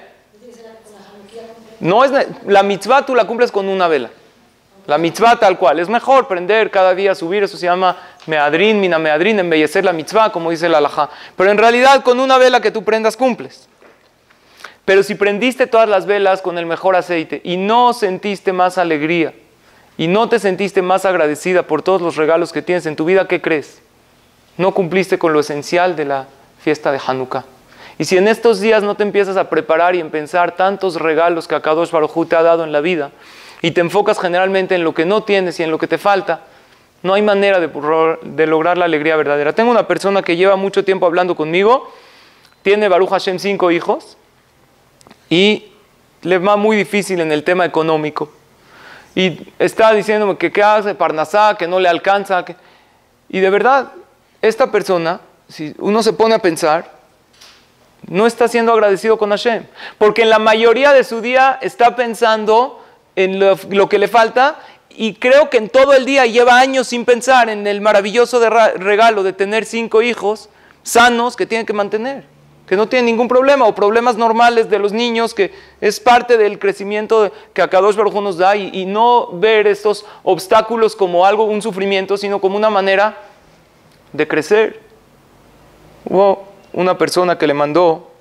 A: No es, la mitzvah tú la cumples con una vela. La mitzvah tal cual. Es mejor prender cada día, subir. Eso se llama meadrin, mina meadrin, embellecer la mitzvah, como dice la alajá. Pero en realidad con una vela que tú prendas cumples. Pero si prendiste todas las velas con el mejor aceite y no sentiste más alegría y no te sentiste más agradecida por todos los regalos que tienes en tu vida, ¿qué crees? No cumpliste con lo esencial de la fiesta de Hanukkah. Y si en estos días no te empiezas a preparar y en pensar tantos regalos que Akadosh Baruj Hu te ha dado en la vida y te enfocas generalmente en lo que no tienes y en lo que te falta, no hay manera de lograr la alegría verdadera. Tengo una persona que lleva mucho tiempo hablando conmigo, tiene Baruch Hashem 5 hijos y le va muy difícil en el tema económico. Y está diciéndome que qué hace Parnasá, que no le alcanza. Y de verdad, esta persona, si uno se pone a pensar, no está siendo agradecido con Hashem, porque en la mayoría de su día está pensando en lo que le falta y creo que en todo el día lleva años sin pensar en el maravilloso regalo de tener 5 hijos sanos que tiene que mantener, que no tienen ningún problema o problemas normales de los niños, que es parte del crecimiento que Akadosh Baruj Hu nos da y no ver estos obstáculos como algo, un sufrimiento, sino como una manera de crecer. Hubo una persona que le mandó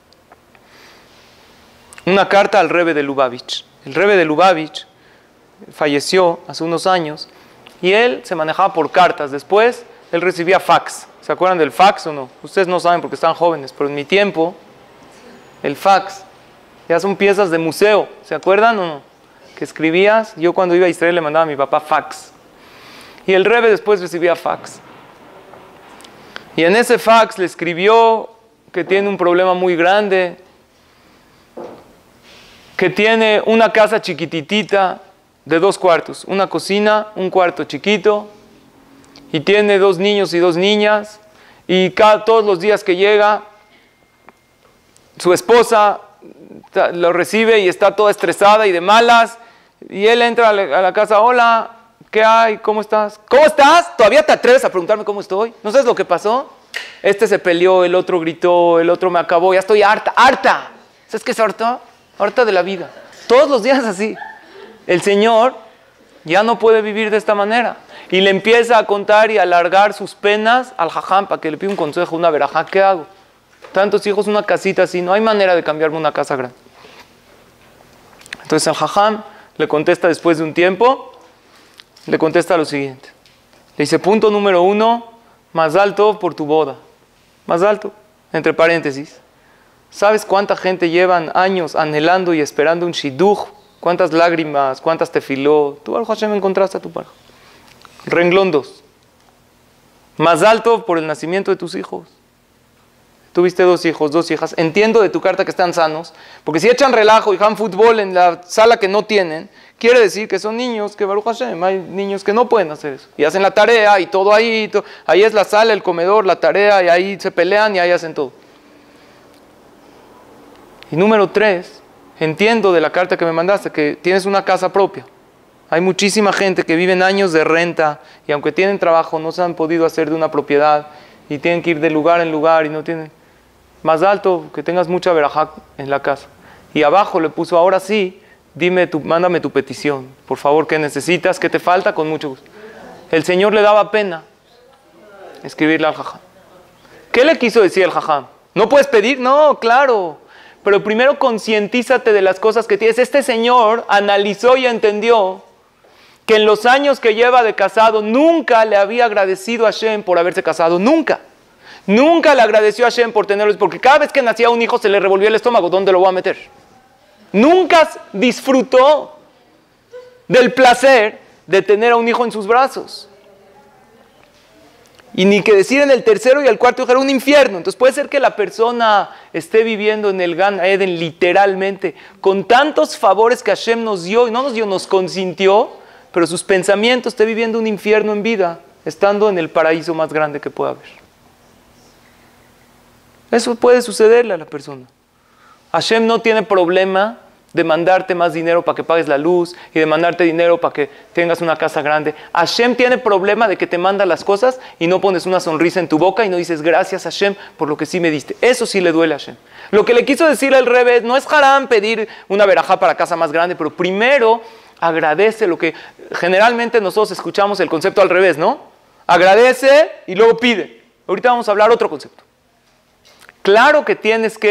A: una carta al Rebbe de Lubavitch. El Rebbe de Lubavitch falleció hace unos años Y él se manejaba por cartas. Después, él recibía fax. ¿Se acuerdan del fax o no? Ustedes no saben porque están jóvenes, pero en mi tiempo, el fax ya son piezas de museo. ¿Se acuerdan o no? Que escribías. Yo cuando iba a Israel le mandaba a mi papá fax. Y el Rebbe después recibía fax. Y en ese fax le escribió que tiene un problema muy grande, que tiene una casa chiquititita de 2 cuartos, una cocina, un cuarto chiquito, y tiene 2 niños y 2 niñas, y todos los días que llega, su esposa lo recibe y está toda estresada y de malas, y él entra a la casa, hola, ¿qué hay? ¿Cómo estás? ¿Cómo estás? ¿Todavía te atreves a preguntarme cómo estoy? ¿No sabes lo que pasó? Este se peleó, el otro gritó, el otro me acabó, ya estoy harta, harta. ¿Sabes qué es harta? Harta de la vida. Todos los días así. El Señor ya no puede vivir de esta manera. Y le empieza a contar y a alargar sus penas al jajam para que le pida un consejo, una verajá. ¿Qué hago? Tantos hijos, una casita así, no hay manera de cambiarme una casa grande. Entonces el jajam le contesta después de un tiempo, le contesta lo siguiente. Le dice, punto número 1, Mazal Tov por tu boda. Mazal Tov, entre paréntesis. ¿Sabes cuánta gente llevan años anhelando y esperando un shidduch? ¿Cuántas lágrimas? ¿Cuántas tefiló? Tú, Baruch Hashem, encontraste a tu pareja. Renglón 2. Mazal Tov por el nacimiento de tus hijos. Tuviste 2 hijos, 2 hijas. Entiendo de tu carta que están sanos, porque si echan relajo y juegan fútbol en la sala que no tienen, quiere decir que son niños que, Baruch Hashem, hay niños que no pueden hacer eso. Y hacen la tarea y todo ahí. Ahí es la sala, el comedor, la tarea, y ahí se pelean y ahí hacen todo. Y número 3, entiendo de la carta que me mandaste que tienes una casa propia. Hay muchísima gente que vive en años de renta y aunque tienen trabajo no se han podido hacer de una propiedad y tienen que ir de lugar en lugar y no tienen. Más alto, que tengas mucha verajá en la casa. Y abajo le puso, ahora sí, mándame tu petición. Por favor, ¿qué necesitas? ¿Qué te falta? Con mucho gusto. El Señor le daba pena escribirle al jajam. ¿Qué le quiso decir el jajam? ¿No puedes pedir? No, claro. Pero primero concientízate de las cosas que tienes. Este señor analizó y entendió que en los años que lleva de casado nunca le había agradecido a Hashem por haberse casado. Nunca. Nunca le agradeció a Hashem por tenerlos, porque cada vez que nacía un hijo se le revolvía el estómago. ¿Dónde lo voy a meter? Nunca disfrutó del placer de tener a un hijo en sus brazos. Y ni que decir en el tercero y el cuarto hijo era un infierno. Entonces puede ser que la persona esté viviendo en el Gan Eden literalmente, con tantos favores que Hashem nos dio, y no nos dio, nos consintió, pero sus pensamientos esté viviendo un infierno en vida, estando en el paraíso más grande que pueda haber. Eso puede sucederle a la persona. Hashem no tiene problema de mandarte más dinero para que pagues la luz y de mandarte dinero para que tengas una casa grande. Hashem tiene problema de que te manda las cosas y no pones una sonrisa en tu boca y no dices gracias Hashem por lo que sí me diste. Eso sí le duele a Hashem. Lo que le quiso decir al Rebbe, no es haram pedir una verajá para casa más grande, pero primero agradece lo que generalmente nosotros escuchamos el concepto al revés, ¿no? Agradece y luego pide. Ahorita vamos a hablar otro concepto. Claro que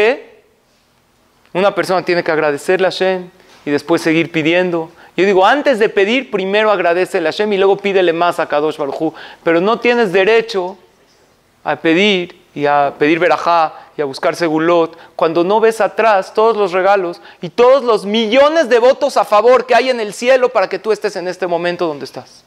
A: una persona tiene que agradecerle a Hashem y después seguir pidiendo. Yo digo, antes de pedir, primero agradecele a Hashem y luego pídele más a Kadosh Baruj Hu. Pero no tienes derecho a pedir y a pedir verajá y a buscar segulot cuando no ves atrás todos los regalos y todos los millones de votos a favor que hay en el cielo para que tú estés en este momento donde estás.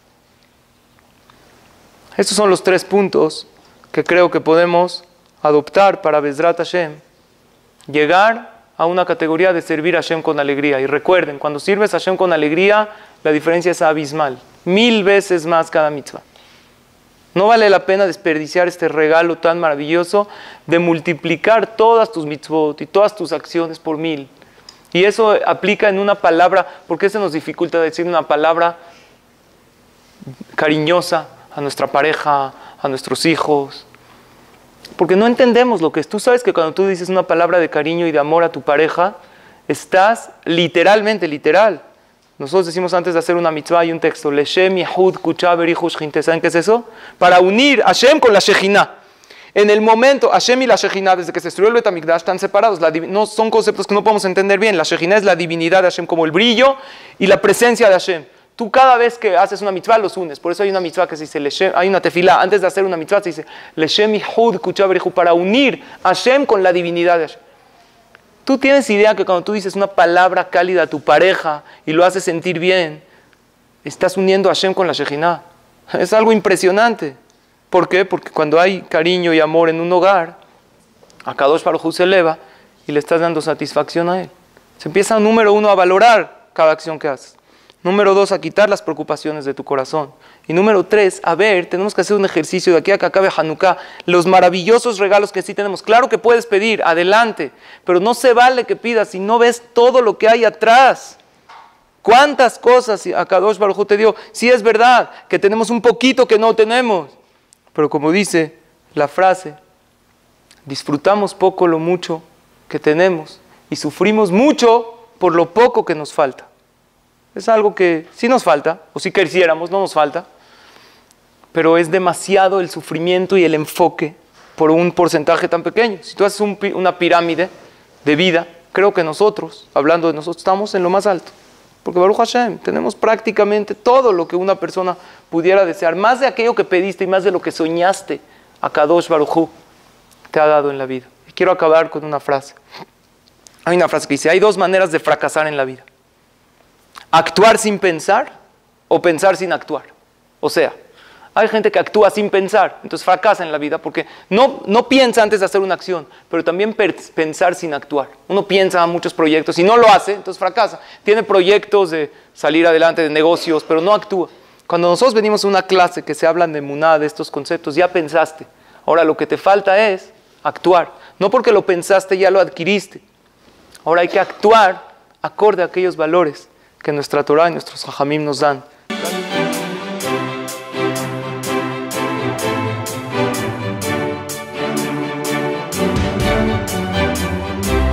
A: Estos son los 3 puntos que creo que podemos adoptar para Bezrat Hashem, llegar a una categoría de servir a Hashem con alegría. Y recuerden, cuando sirves a Hashem con alegría, la diferencia es abismal. 1000 veces más cada mitzvah. No vale la pena desperdiciar este regalo tan maravilloso de multiplicar todas tus mitzvot y todas tus acciones por 1000. Y eso aplica en una palabra. ¿Por qué se nos dificulta decir una palabra cariñosa a nuestra pareja, a nuestros hijos? Porque no entendemos lo que es. Tú sabes que cuando tú dices una palabra de cariño y de amor a tu pareja, estás literalmente, literal. Nosotros decimos antes de hacer una mitzvah, hay un texto, Leshem Yehud Kucha Berihu Shechinte. ¿Saben qué es eso? Para unir a Hashem con la Shejinah. En el momento, Hashem y la Shejinah, desde que se destruyó el Bet HaMikdash, están separados. No son conceptos que no podemos entender bien. La Shejinah es la divinidad de Hashem, como el brillo y la presencia de Hashem. Tú cada vez que haces una mitzvah los unes. Por eso hay una mitzvah que se dice, Leshem, hay una tefilá. Antes de hacer una mitzvah se dice, Leshem Ihud Kuchabrihu, para unir a Hashem con la divinidad de Hashem. Tú tienes idea que cuando tú dices una palabra cálida a tu pareja y lo haces sentir bien, estás uniendo a Hashem con la Shejinah. Es algo impresionante. ¿Por qué? Porque cuando hay cariño y amor en un hogar, Akadosh Baruj Hu se eleva y le estás dando satisfacción a él. Se empieza, número uno, a valorar cada acción que haces. Número dos, a quitar las preocupaciones de tu corazón. Y número tres, a ver, tenemos que hacer un ejercicio de aquí a que acabe Hanukkah. Los maravillosos regalos que sí tenemos. Claro que puedes pedir, adelante. Pero no se vale que pidas si no ves todo lo que hay atrás. ¿Cuántas cosas Akadosh Baruj Hu te dio? Sí es verdad que tenemos un poquito que no tenemos. Pero como dice la frase, disfrutamos poco lo mucho que tenemos y sufrimos mucho por lo poco que nos falta. Es algo que sí nos falta, o si quisiéramos, no nos falta, pero es demasiado el sufrimiento y el enfoque por un porcentaje tan pequeño. Si tú haces una pirámide de vida, creo que nosotros, hablando de nosotros, estamos en lo más alto. Porque Baruch Hashem, tenemos prácticamente todo lo que una persona pudiera desear, más de aquello que pediste y más de lo que soñaste, Akadosh Baruj Hu te ha dado en la vida. Y quiero acabar con una frase. Hay una frase que dice, hay dos maneras de fracasar en la vida. Actuar sin pensar o pensar sin actuar. O sea, hay gente que actúa sin pensar, entonces fracasa en la vida porque no piensa antes de hacer una acción, pero también pensar sin actuar. Uno piensa en muchos proyectos y no lo hace, entonces fracasa. Tiene proyectos de salir adelante, de negocios, pero no actúa. Cuando nosotros venimos a una clase que se hablan de emuná, de estos conceptos, ya pensaste. Ahora lo que te falta es actuar. No porque lo pensaste ya lo adquiriste. Ahora hay que actuar acorde a aquellos valores que nuestra Torah y nuestros Jajamim nos dan.